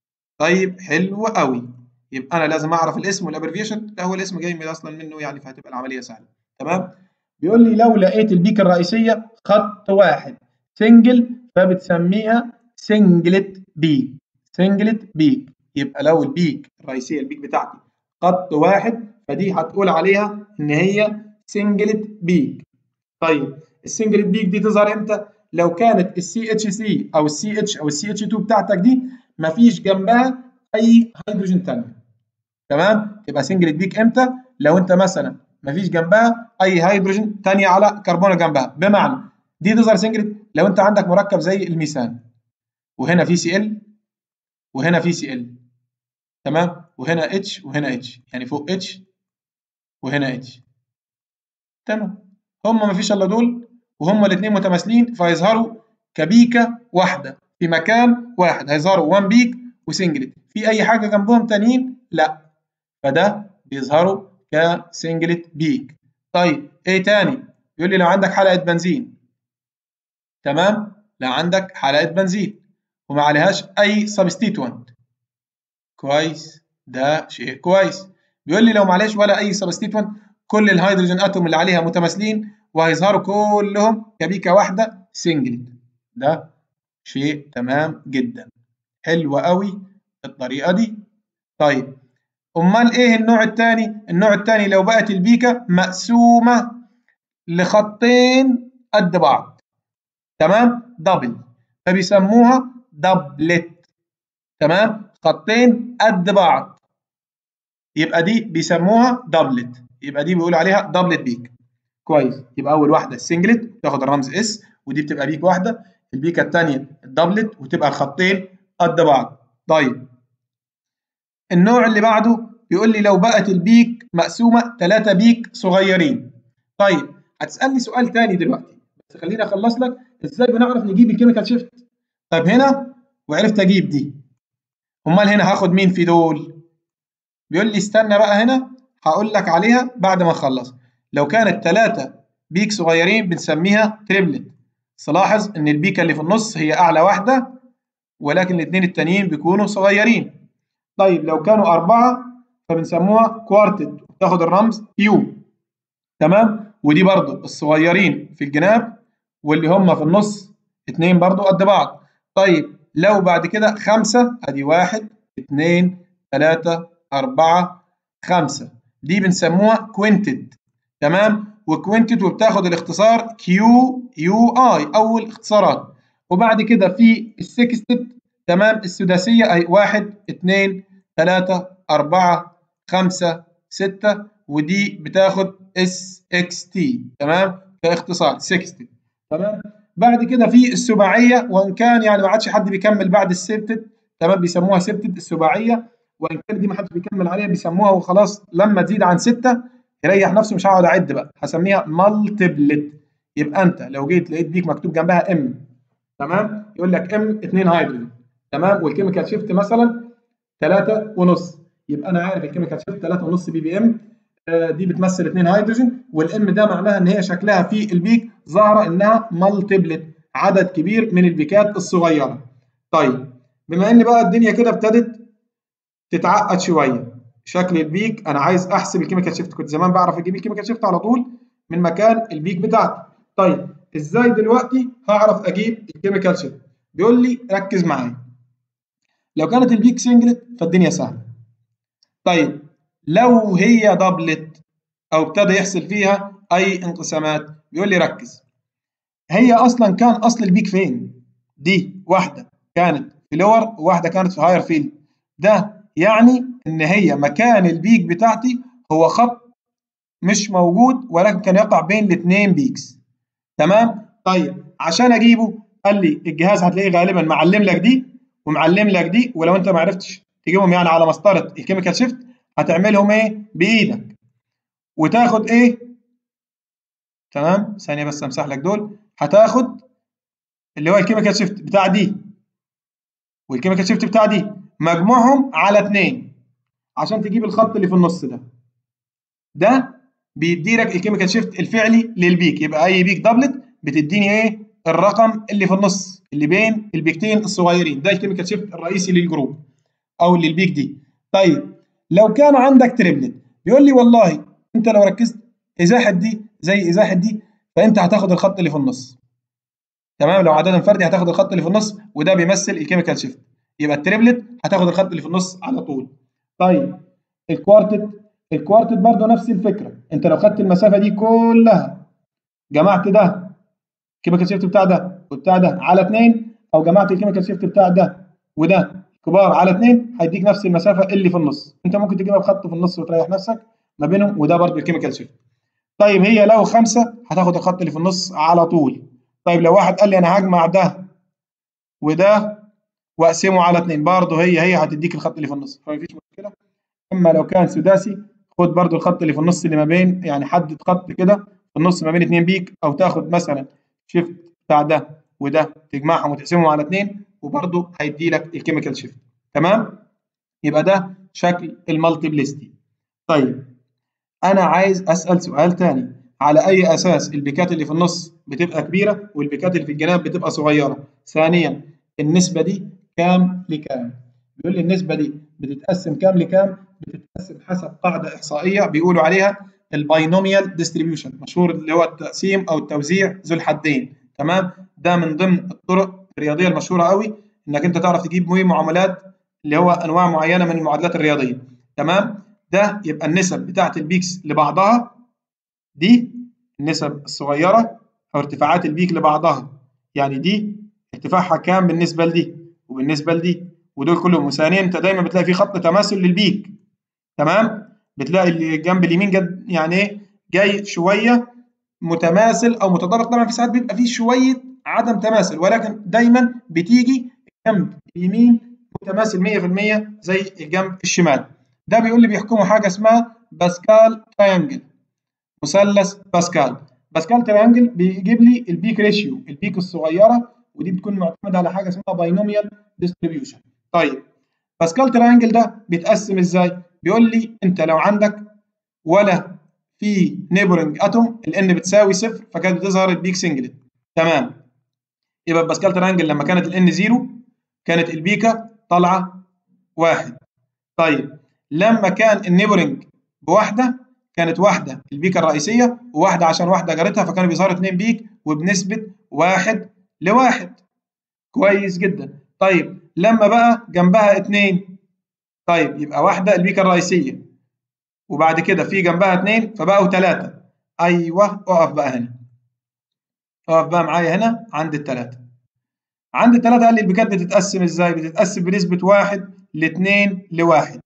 طيب حلو قوي، يبقى انا لازم اعرف الاسم والابريفيشن. ده هو الاسم جاي من اصلا منه يعني، فهتبقى العمليه سهله. تمام. بيقول لي لو لقيت البيك الرئيسيه خط واحد سنجل فبتسميها سنجلت بيك، سنجلت بيك. يبقى لو البيك الرئيسيه البيك بتاعتي خط واحد فدي هتقول عليها ان هي سنجلت بيك. طيب السنجلت بيك دي تظهر امتى؟ لو كانت السي اتش سي او السي اتش او السي اتش اتنين بتاعتك دي مفيش جنبها اي هيدروجين ثانيه. تمام، تبقى سنجلت بيك امتى؟ لو انت مثلا مفيش جنبها اي هيدروجين ثانيه على كربونه جنبها. بمعنى دي تظهر سنجلت لو انت عندك مركب زي الميثان، وهنا في سي ال وهنا في سي ال، تمام، وهنا اتش وهنا اتش، يعني فوق اتش وهنا اتش. تمام، هم مفيش الا دول وهم الاثنين متماثلين فيظهروا كبيكه واحده في مكان واحد، هيظهروا وان بيك وسنجلت. في اي حاجه جنبهم تانيين؟ لا، فده بيظهروا كسنجلت بيك. طيب ايه تاني؟ يقول لي لو عندك حلقه بنزين، تمام، لو عندك حلقه بنزين وما عليهاش اي سبستيتوانت، كويس، ده شيء كويس. بيقول لي لو ما عليهاش ولا اي سبستيتوانت، كل الهيدروجين اتوم اللي عليها متماثلين وهيظهروا كلهم كبيكه واحده سنجلت، ده شيء تمام جدا، حلو قوي الطريقه دي. طيب امال ايه النوع الثاني؟ النوع الثاني لو بقت البيكه مقسومه لخطين قد بعض، تمام، دبل، فبيسموها دبلت. تمام، خطين قد بعض، يبقى دي بيسموها دبلت، يبقى دي بيقولوا عليها دبلت بيك. كويس، يبقى اول واحده السنجلت تاخد الرمز اس ودي بتبقى بيك واحده، البيكه الثانيه الدبلت وتبقى الخطين قد بعض. طيب النوع اللي بعده بيقول لي لو بقت البيك مقسومه ثلاثه بيك صغيرين. طيب هتسالني سؤال ثاني دلوقتي، بس خليني اخلص لك ازاي بنعرف نجيب الكيميكال شيفت. طيب هنا وعرفت اجيب دي، امال هنا هاخد مين في دول؟ بيقول لي استنى بقى، هنا هقول لك عليها بعد ما اخلص. لو كانت ثلاثه بيك صغيرين بنسميها تريبلت، بس لاحظ ان البيكه اللي في النص هي اعلى واحده ولكن الاثنين التانيين بيكونوا صغيرين. طيب لو كانوا أربعة فبنسموها كوارتت، تاخد الرمز كيو. تمام، ودي برضو الصغيرين في الجناب واللي هم في النص اتنين برضو قد بعض. طيب لو بعد كده خمسة، ادي واحد اتنين تلاتة أربعة خمسة، دي بنسموها كوينتد. تمام، وكوينتد وبتاخد الاختصار كيو يو اي أول اختصارات. وبعد كده في السكستد، تمام، السداسية اهي واحد اتنين تلاتة أربعة خمسة ستة، ودي بتاخد اس اكس تي، تمام، كاختصار ستين. تمام، بعد كده في السباعيه، وان كان يعني ما عادش حد بيكمل بعد السبتد، تمام، بيسموها سبتد السباعيه، وان كان دي ما حدش بيكمل عليها بيسموها وخلاص. لما تزيد عن ستة يريح نفسه، مش هقعد اعد بقى، هسميها مالتيبلت. يبقى انت لو جيت لقيت بيك مكتوب جنبها ام، تمام، يقول لك ام اتنين هيدروجين، تمام، والكيميكال شيفت مثلا ثلاثة ونص، يبقى انا عارف الكيميكال شيفت ثلاثة ونص بي بي ام، دي بتمثل اتنين هيدروجين، والام ده معناها ان هي شكلها في البيك ظاهره انها مالتيبلت، عدد كبير من البيكات الصغيره. طيب بما ان بقى الدنيا كده ابتدت تتعقد شويه، شكل البيك انا عايز احسب الكيميكال شيفت. كنت زمان بعرف اجيب الكيميكال شيفت على طول من مكان البيك بتاعتي. طيب ازاي دلوقتي هعرف اجيب الكيميكال شيفت؟ بيقول لي ركز معايا، لو كانت البيك سنجلت فالدنيا سهله. طيب لو هي دبلت او ابتدى يحصل فيها اي انقسامات. بيقول لي ركز، هي اصلا كان اصل البيك فين؟ دي واحده كانت في لور وواحده كانت في هاير فيلد. ده يعني ان هي مكان البيك بتاعتي هو خط مش موجود، ولكن كان يقع بين الاثنين بيكس. تمام. طيب عشان اجيبه قال لي الجهاز هتلاقيه غالبا معلم لك دي ومعلم لك دي، ولو انت ما عرفتش تجيبهم يعني على مسطره الكيميكال شيفت هتعملهم ايه بايدك وتاخد ايه. تمام، ثانيه بس امسح لك دول. هتاخد اللي هو الكيميكال شيفت بتاع دي والكيميكال شيفت بتاع دي مجموعهم على اتنين عشان تجيب الخط اللي في النص ده. ده بيدي لك الكيميكال شيفت الفعلي للبيك. يبقى اي بيك دبلت بتديني ايه؟ الرقم اللي في النص اللي بين البيكتين الصغيرين. ده الكيميكال شيفت الرئيسي للجروب او للبيك دي. طيب لو كان عندك تريبلت بيقول لي والله انت لو ركزت ازاحه دي زي ازاحه دي فانت هتاخد الخط اللي في النص. تمام، لو عددهم فردي هتاخد الخط اللي في النص وده بيمثل الكيميكال شيفت. يبقى التريبلت هتاخد الخط اللي في النص على طول. طيب الكوارتت، الكوارتت برضه نفس الفكره. انت لو خدت المسافه دي كلها جمعت ده الكيميكال شيفت بتاع ده وبتاع ده على اتنين، او جمعت الكيميكال شيفت بتاع ده وده كبار على اتنين، هيديك نفس المسافه اللي في النص. انت ممكن تجيبها بخط في النص وتريح نفسك ما بينهم، وده برضه الكيميكال شيفت. طيب هي لو خمسه هتاخد الخط اللي في النص على طول. طيب لو واحد قال لي انا هجمع ده وده واقسمه على اتنين، برضه هي هي هتديك الخط اللي في النص، فمفيش مشكله. اما لو كان سداسي خد برضه الخط اللي في النص اللي ما بين، يعني حدد خط كده في النص ما بين اتنين بيك، او تاخد مثلا شيفت بتاع ده وده تجمعهم وتقسمهم على اتنين وبرضه هيدي لك الكيميكال شيفت. تمام، يبقى ده شكل المالتيبلستي. طيب انا عايز اسال سؤال تاني، على اي اساس البيكات اللي في النص بتبقى كبيره والبيكات اللي في الجناب بتبقى صغيره؟ ثانيا النسبه دي كام لكام؟ بيقول لي النسبه دي بتتقسم كام لكام؟ بتتقسم حسب قاعده احصائيه بيقولوا عليها الباينوميال ديستريبيوشن، مشهور اللي هو التقسيم او التوزيع ذو الحدين. تمام، ده من ضمن الطرق الرياضيه المشهوره قوي انك انت تعرف تجيب معاملات اللي هو انواع معينه من المعادلات الرياضيه. تمام، ده يبقى النسب بتاعت البيكس لبعضها، دي النسب الصغيره او ارتفاعات البيك لبعضها، يعني دي ارتفاعها كام بالنسبه لدي وبالنسبه لدي ودول كلهم. وثانيا انت دايما بتلاقي في خط تماثل للبيك. تمام، بتلاقي اللي جنب اليمين جد يعني ايه جاي شويه متماثل او متطابق. طبعا في ساعات بيبقى فيه شويه عدم تماثل، ولكن دايما بتيجي جنب اليمين متماثل مية في المية زي الجنب الشمال. ده بيقول لي بيحكموا حاجه اسمها باسكال تريانجل، مثلث باسكال. باسكال تريانجل بيجيب لي البيك ريشيو، البيك الصغيره، ودي بتكون معتمده على حاجه اسمها باينوميال ديستريبيوشن. طيب باسكال تريانجل ده بيتقسم ازاي؟ بيقول لي انت لو عندك ولا في نيبرنج اتوم الان بتساوي صفر فكانت بتظهر البيك سنجلت. تمام، يبقى باسكال تريانجل لما كانت الان زيرو كانت البيكه طالعه واحد. طيب لما كان النيبرنج بواحده كانت واحده البيكه الرئيسيه وواحده عشان واحده جارتها، فكانوا بيظهروا اتنين بيك وبنسبه واحد لواحد. كويس جدا. طيب لما بقى جنبها اتنين، طيب يبقى واحده البيكه الرئيسيه وبعد كده في جنبها اتنين فبقوا تلاته. ايوه اقف بقى هنا، اقف بقى معايا هنا عند التلاته. عند التلاته قال لي البيكات بتتقسم ازاي؟ بتتقسم بنسبه واحد لاتنين لواحد.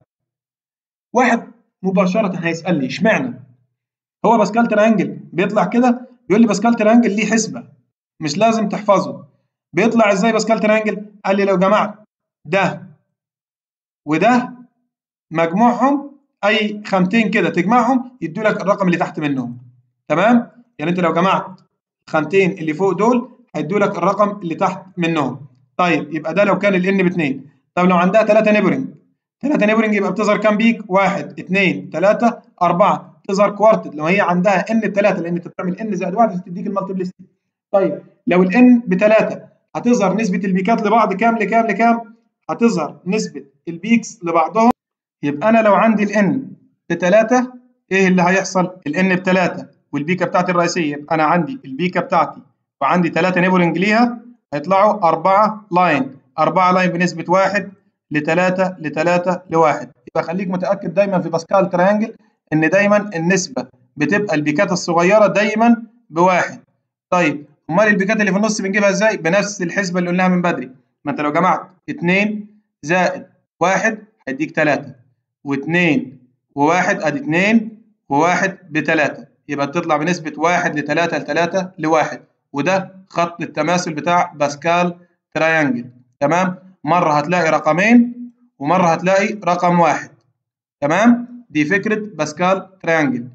واحد مباشره هيسالني اشمعنى هو باسكال تريانجل بيطلع كده؟ بيقول لي باسكال تريانجل ليه حسبه مش لازم تحفظه. بيطلع ازاي باسكال تريانجل؟ قال لي لو جمعت ده وده مجموعهم اي خانتين كده تجمعهم يدوا لك الرقم اللي تحت منهم. تمام، يعني انت لو جمعت الخانتين اللي فوق دول هيدوا لك الرقم اللي تحت منهم. طيب يبقى ده لو كان الان باثنين. طب لو عندها ثلاثه نيبرنج، ثلاثه نيبرنج يبقى بتظهر كام بيك؟ واحد اثنين ثلاثه اربعه، تظهر كوارتد لو هي عندها ان بثلاثه، لان انت بتعمل ان زائد واحد تديك المالتيبلستي. طيب لو الان بثلاثه هتظهر نسبه البيكات لبعض كام لكام لكام؟ هتظهر نسبه البيكس لبعضهم. يبقى انا لو عندي الان بثلاثه ايه اللي هيحصل؟ الان بثلاثه والبيكه بتاعتي الرئيسيه، يبقى انا عندي البيكه بتاعتي وعندي ثلاثه نيبرنج ليها هيطلعوا اربعه لاين، اربعه لاين بنسبه واحد لثلاثه لثلاثه لواحد. يبقى خليك متاكد دايما في باسكال تريانجل ان دايما النسبه بتبقى البيكات الصغيره دايما بواحد. طيب امال البيكات اللي في النص بنجيبها ازاي؟ بنفس الحسبه اللي قلناها من بدري. ما انت لو جمعت اتنين زائد واحد هيديك تلاتة، و2 وواحد ادي اتنين وواحد بتلاتة، يبقى بتطلع بنسبه واحد لتلاتة لتلاتة لواحد، وده خط التماثل بتاع باسكال تريانجل. تمام؟ مره هتلاقي رقمين ومره هتلاقي رقم واحد. تمام؟ دي فكره باسكال تريانجل.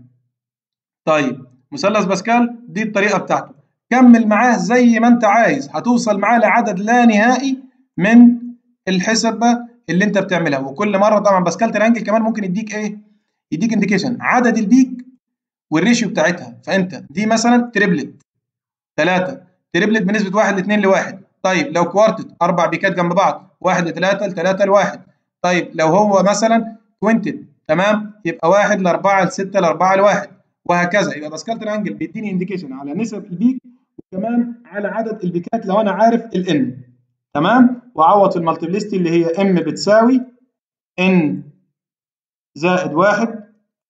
طيب مثلث باسكال دي الطريقه بتاعته، كمل معاه زي ما انت عايز، هتوصل معاه لعدد لا نهائي من الحسبه اللي انت بتعملها. وكل مره طبعا باسكال تريانجل كمان ممكن يديك ايه؟ يديك انديكيشن عدد البيك والريشيو بتاعتها. فانت دي مثلا تريبلت تلاتة، تريبلت بنسبه واحد ل اتنين لواحد. طيب لو كوارتت اربع بيكات جنب بعض واحد ل تلاتة ل تلاتة لواحد. طيب لو هو مثلا كوينتد تمام يبقى واحد ل اربعة ل ستة ل اربعة لواحد، وهكذا. يبقى باسكال تريانجل بيديني انديكيشن على نسب البيك وكمان على عدد البيكات لو انا عارف الان. تمام؟ واعوض في المالتيبليستي اللي هي ام بتساوي ان زائد واحد،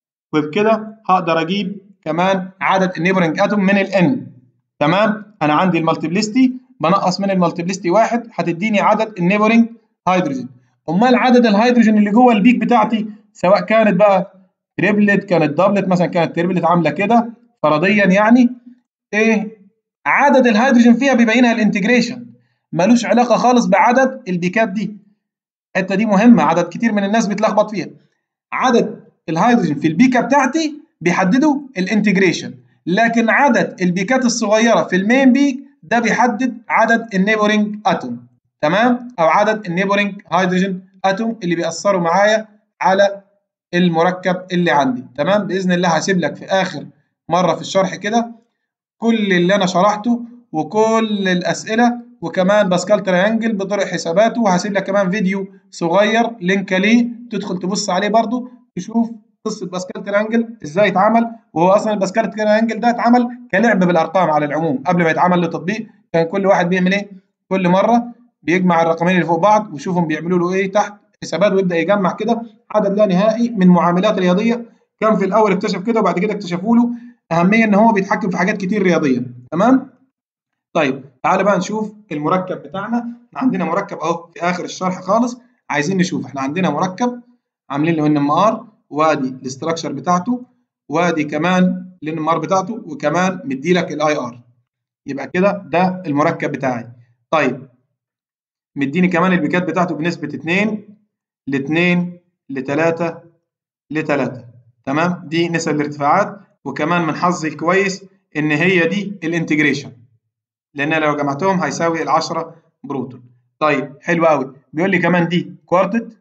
وبكده هقدر اجيب كمان عدد النيبرنج اتوم من الان. تمام؟ انا عندي المالتيبليستي بنقص من المالتيبليستي واحد هتديني عدد النيبرنج هيدروجين. امال عدد الهيدروجين اللي جوه البيك بتاعتي سواء كانت بقى تريبلت كانت دبلت، مثلا كانت تريبلت عامله كده فرضيا يعني ايه عدد الهيدروجين فيها بيبينها الانتجريشن، ملوش علاقه خالص بعدد البيكات دي. الحته دي مهمه، عدد كتير من الناس بيتلخبط فيها. عدد الهيدروجين في البيكه بتاعتي بيحدده الانتجريشن، لكن عدد البيكات الصغيره في المين بيك ده بيحدد عدد النيبورنج اتوم. تمام؟ او عدد النيبورنج هيدروجين اتوم اللي بيأثروا معايا على المركب اللي عندي. تمام؟ باذن الله هسيب لك في اخر مره في الشرح كده كل اللي انا شرحته وكل الاسئله وكمان باسكال تريانجل بطرق حساباته، وهسيب لك كمان فيديو صغير لينك ليه تدخل تبص عليه برضو تشوف قصه باسكال تريانجل ازاي اتعمل. وهو اصلا الباسكال تريانجل ده اتعمل كلعب بالارقام على العموم قبل ما يتعمل لتطبيق. كان كل واحد بيعمل ايه؟ كل مره بيجمع الرقمين اللي فوق بعض ويشوفهم بيعملوا له ايه تحت حسابات، ويبدا يجمع كده عدد لا نهائي من معاملات رياضيه. كان في الاول اكتشف كده وبعد كده اكتشفوا له اهميه ان هو بيتحكم في حاجات كتير رياضيه. تمام؟ طيب تعالى بقى نشوف المركب بتاعنا. احنا عندنا مركب اهو في اخر الشرح خالص، عايزين نشوف احنا عندنا مركب عاملين له ان ام ار، وادي الاستراكشر بتاعته، وادي كمان الان ام ار بتاعته، وكمان مدي لك الاي ار. يبقى كده ده المركب بتاعي. طيب مديني كمان البيكات بتاعته بنسبه اتنين ل اتنين ل تلاتة ل تلاتة. تمام؟ دي نسب الارتفاعات، وكمان من حظي الكويس ان هي دي الانتجريشن، لان لو جمعتهم هيساوي ال عشرة بروتون. طيب حلو قوي. بيقول لي كمان دي كوارتت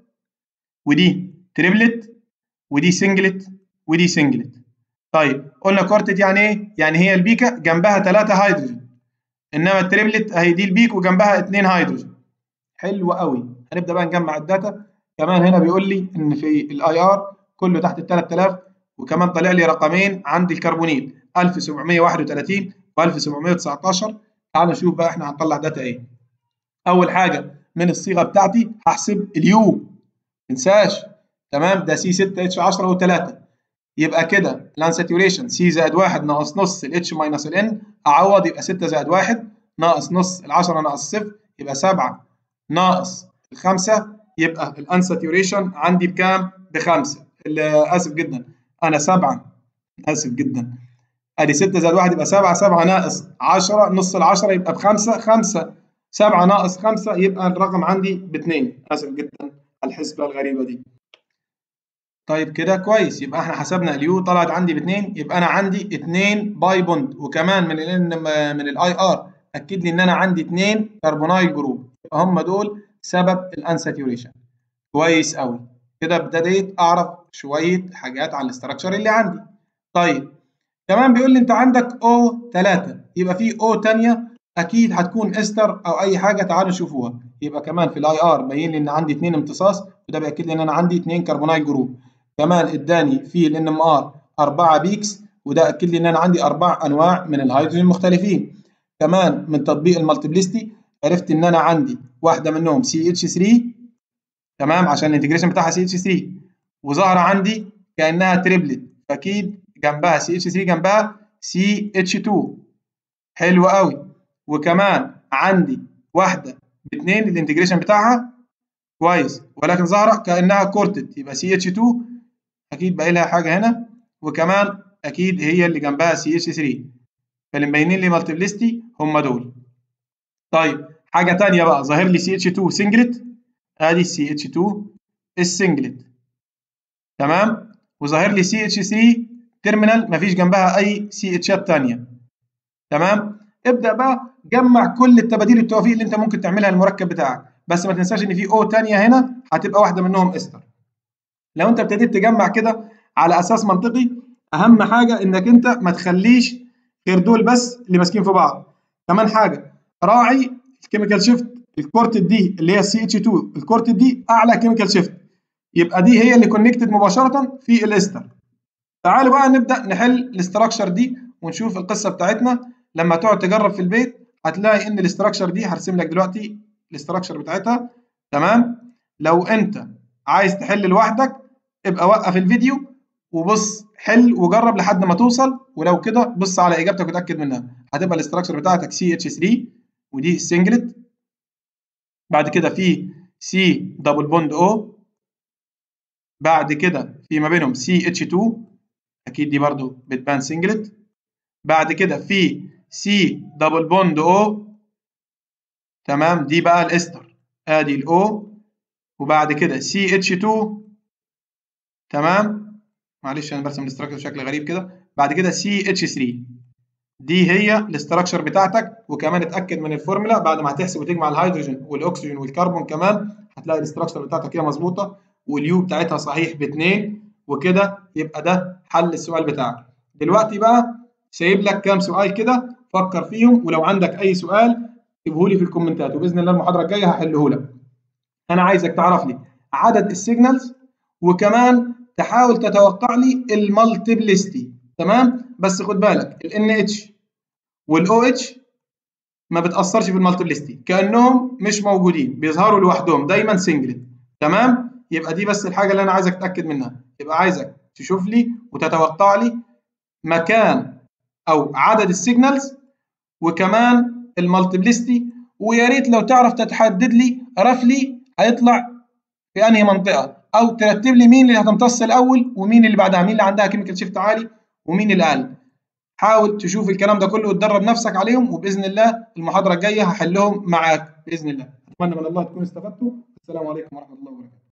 ودي تريبلت ودي سنجلت ودي سنجلت. طيب قلنا كوارتت يعني ايه؟ يعني هي البيكه جنبها تلاتة هيدروجين، انما التريبلت اهي دي البيك وجنبها اتنين هيدروجين. حلو قوي. هنبدا بقى نجمع الداتا. كمان هنا بيقول لي ان في الاي ار كله تحت ال تلات آلاف، وكمان طالع لي رقمين عند الكربونيل الف وسبعمية وواحد وتلاتين و الف وسبعمية وتسعتاشر. تعالوا نشوف بقى احنا هنطلع داتا ايه. اول حاجه من الصيغه بتاعتي هحسب اليو، ما تنساش. تمام؟ ده سي ستة اتش عشرة و3. يبقى كده الانساتوريشن سي زائد واحد ناقص نص الاتش ماينس الان، اعوض يبقى ستة زائد واحد ناقص نص ال عشرة ناقص صفر يبقى سبعة ناقص الخمسة، يبقى الانساتوريشن عندي بكام؟ بخمسة. اسف جدا انا سبعة، اسف جدا. ادي ستة زائد واحد يبقى سبعة، سبعة ناقص عشرة نص ال عشرة يبقى بخمسة، خمسة سبعة ناقص خمسة يبقى الرقم عندي باثنين. اسف جدا على الحسبة الغريبة دي. طيب كده كويس، يبقى احنا حسبنا اليو طلعت عندي باثنين، يبقى انا عندي اتنين باي بوند، وكمان من ال من الاي ار اكد لي ان انا عندي اتنين كربونايل جروب، يبقى هم دول سبب الانساتوريشن. كويس قوي. كده ابتديت اعرف شويه حاجات عن الاستراكشر اللي عندي. طيب كمان بيقول لي انت عندك او تلاتة، يبقى في او ثانيه اكيد هتكون استر او اي حاجه. تعالوا نشوفوها. يبقى كمان في الاي ار باين لي ان عندي اتنين امتصاص، وده بياكد لي ان انا عندي اتنين كربونايل جروب. كمان اداني في الان ام ار اربعة بيكس، وده اكد لي ان انا عندي اربع انواع من الهيدروجين مختلفين. كمان من تطبيق المالتيبليستي عرفت ان انا عندي واحده منهم سي اتش ثلاثة، تمام، عشان الانتجريشن بتاعها سي اتش ثلاثة، وظاهره عندي كانها تريبلت، فاكيد جنبها سي اتش ثري جنبها سي اتش تو. حلو قوي. وكمان عندي واحده باثنين الانتجريشن بتاعها كويس، ولكن ظاهره كانها كورتد، يبقى سي اتش تو اكيد باقي لها حاجه هنا، وكمان اكيد هي اللي جنبها سي اتش ثري، فاللي مبينين لي مالتيبلستي هم دول. طيب حاجه ثانيه بقى، ظاهر لي سي اتش تو سنجلت، ادي سي اتش تو السنجلت، تمام، وظاهر لي سي اتش ثري تيرمينال مفيش جنبها اي سي اتشات ثانيه، تمام. ابدا بقى جمع كل التباديل التوافيق اللي انت ممكن تعملها للمركب بتاعك، بس ما تنساش ان في او ثانيه هنا هتبقى واحده منهم استر. لو انت ابتديت تجمع كده على اساس منطقي، اهم حاجه انك انت ما تخليش غير دول بس اللي ماسكين في بعض. كمان حاجه، راعي الكيميكال شيفت الكورت دي اللي هي السي اتش تو، الكورت دي اعلى كيميكال شيفت، يبقى دي هي اللي كونكتد مباشره في الاستر. تعالوا بقى نبدا نحل الاستراكشر دي ونشوف القصه بتاعتنا. لما تقعد تجرب في البيت هتلاقي ان الاستراكشر دي هرسم لك دلوقتي الاستراكشر بتاعتها، تمام. لو انت عايز تحل لوحدك ابقى وقف الفيديو وبص حل وجرب لحد ما توصل، ولو كده بص على اجابتك وتاكد منها. هتبقى الاستراكشر بتاعتك سي اتش ثري ودي السنجلت، بعد كده في سي دبل بوند او، بعد كده في ما بينهم سي اتش تو اكيد دي برضو بتبان سنجلت، بعد كده في سي دبل بوند او، تمام، دي بقى الاستر، ادي الاو، وبعد كده سي اتش تو، تمام، معلش انا برسم الاستراكشر بشكل غريب كده، بعد كده سي اتش ثري، دي هي الاستراكشر بتاعتك. وكمان اتاكد من الفورمولا بعد ما هتحسب وتجمع الهيدروجين والاكسجين والكربون، كمان هتلاقي الاستراكشر بتاعتك هي مظبوطه واليو بتاعتها صحيح باثنين، وكده يبقى ده حل السؤال بتاعك. دلوقتي بقى سايب لك كام سؤال كده فكر فيهم، ولو عندك اي سؤال اكتبه لي في الكومنتات، وباذن الله المحاضره الجايه هحله لك. انا عايزك تعرف لي عدد السيجنالز، وكمان تحاول تتوقع لي المالتيبلستي، تمام. بس خد بالك ال ان اتش وال او اتش ما بتاثرش في المالتيبلستي، كانهم مش موجودين، بيظهروا لوحدهم دايما سنجلت، تمام. يبقى دي بس الحاجه اللي انا عايزك تتاكد منها، يبقى عايزك تشوف لي وتتوقع لي مكان او عدد السيجنالز، وكمان المالتيبلستي، ويا ريت لو تعرف تحدد لي رفلي هيطلع في انهي منطقه، او ترتب لي مين اللي هتمتص الاول ومين اللي بعدها، مين اللي عندها كيميكال شيفت عالي ومين اللي اقل. حاول تشوف الكلام ده كله وتدرب نفسك عليهم، وباذن الله المحاضره الجايه هحلهم معاك باذن الله. اتمنى من الله تكونوا استفدتوا. السلام عليكم ورحمه الله وبركاته.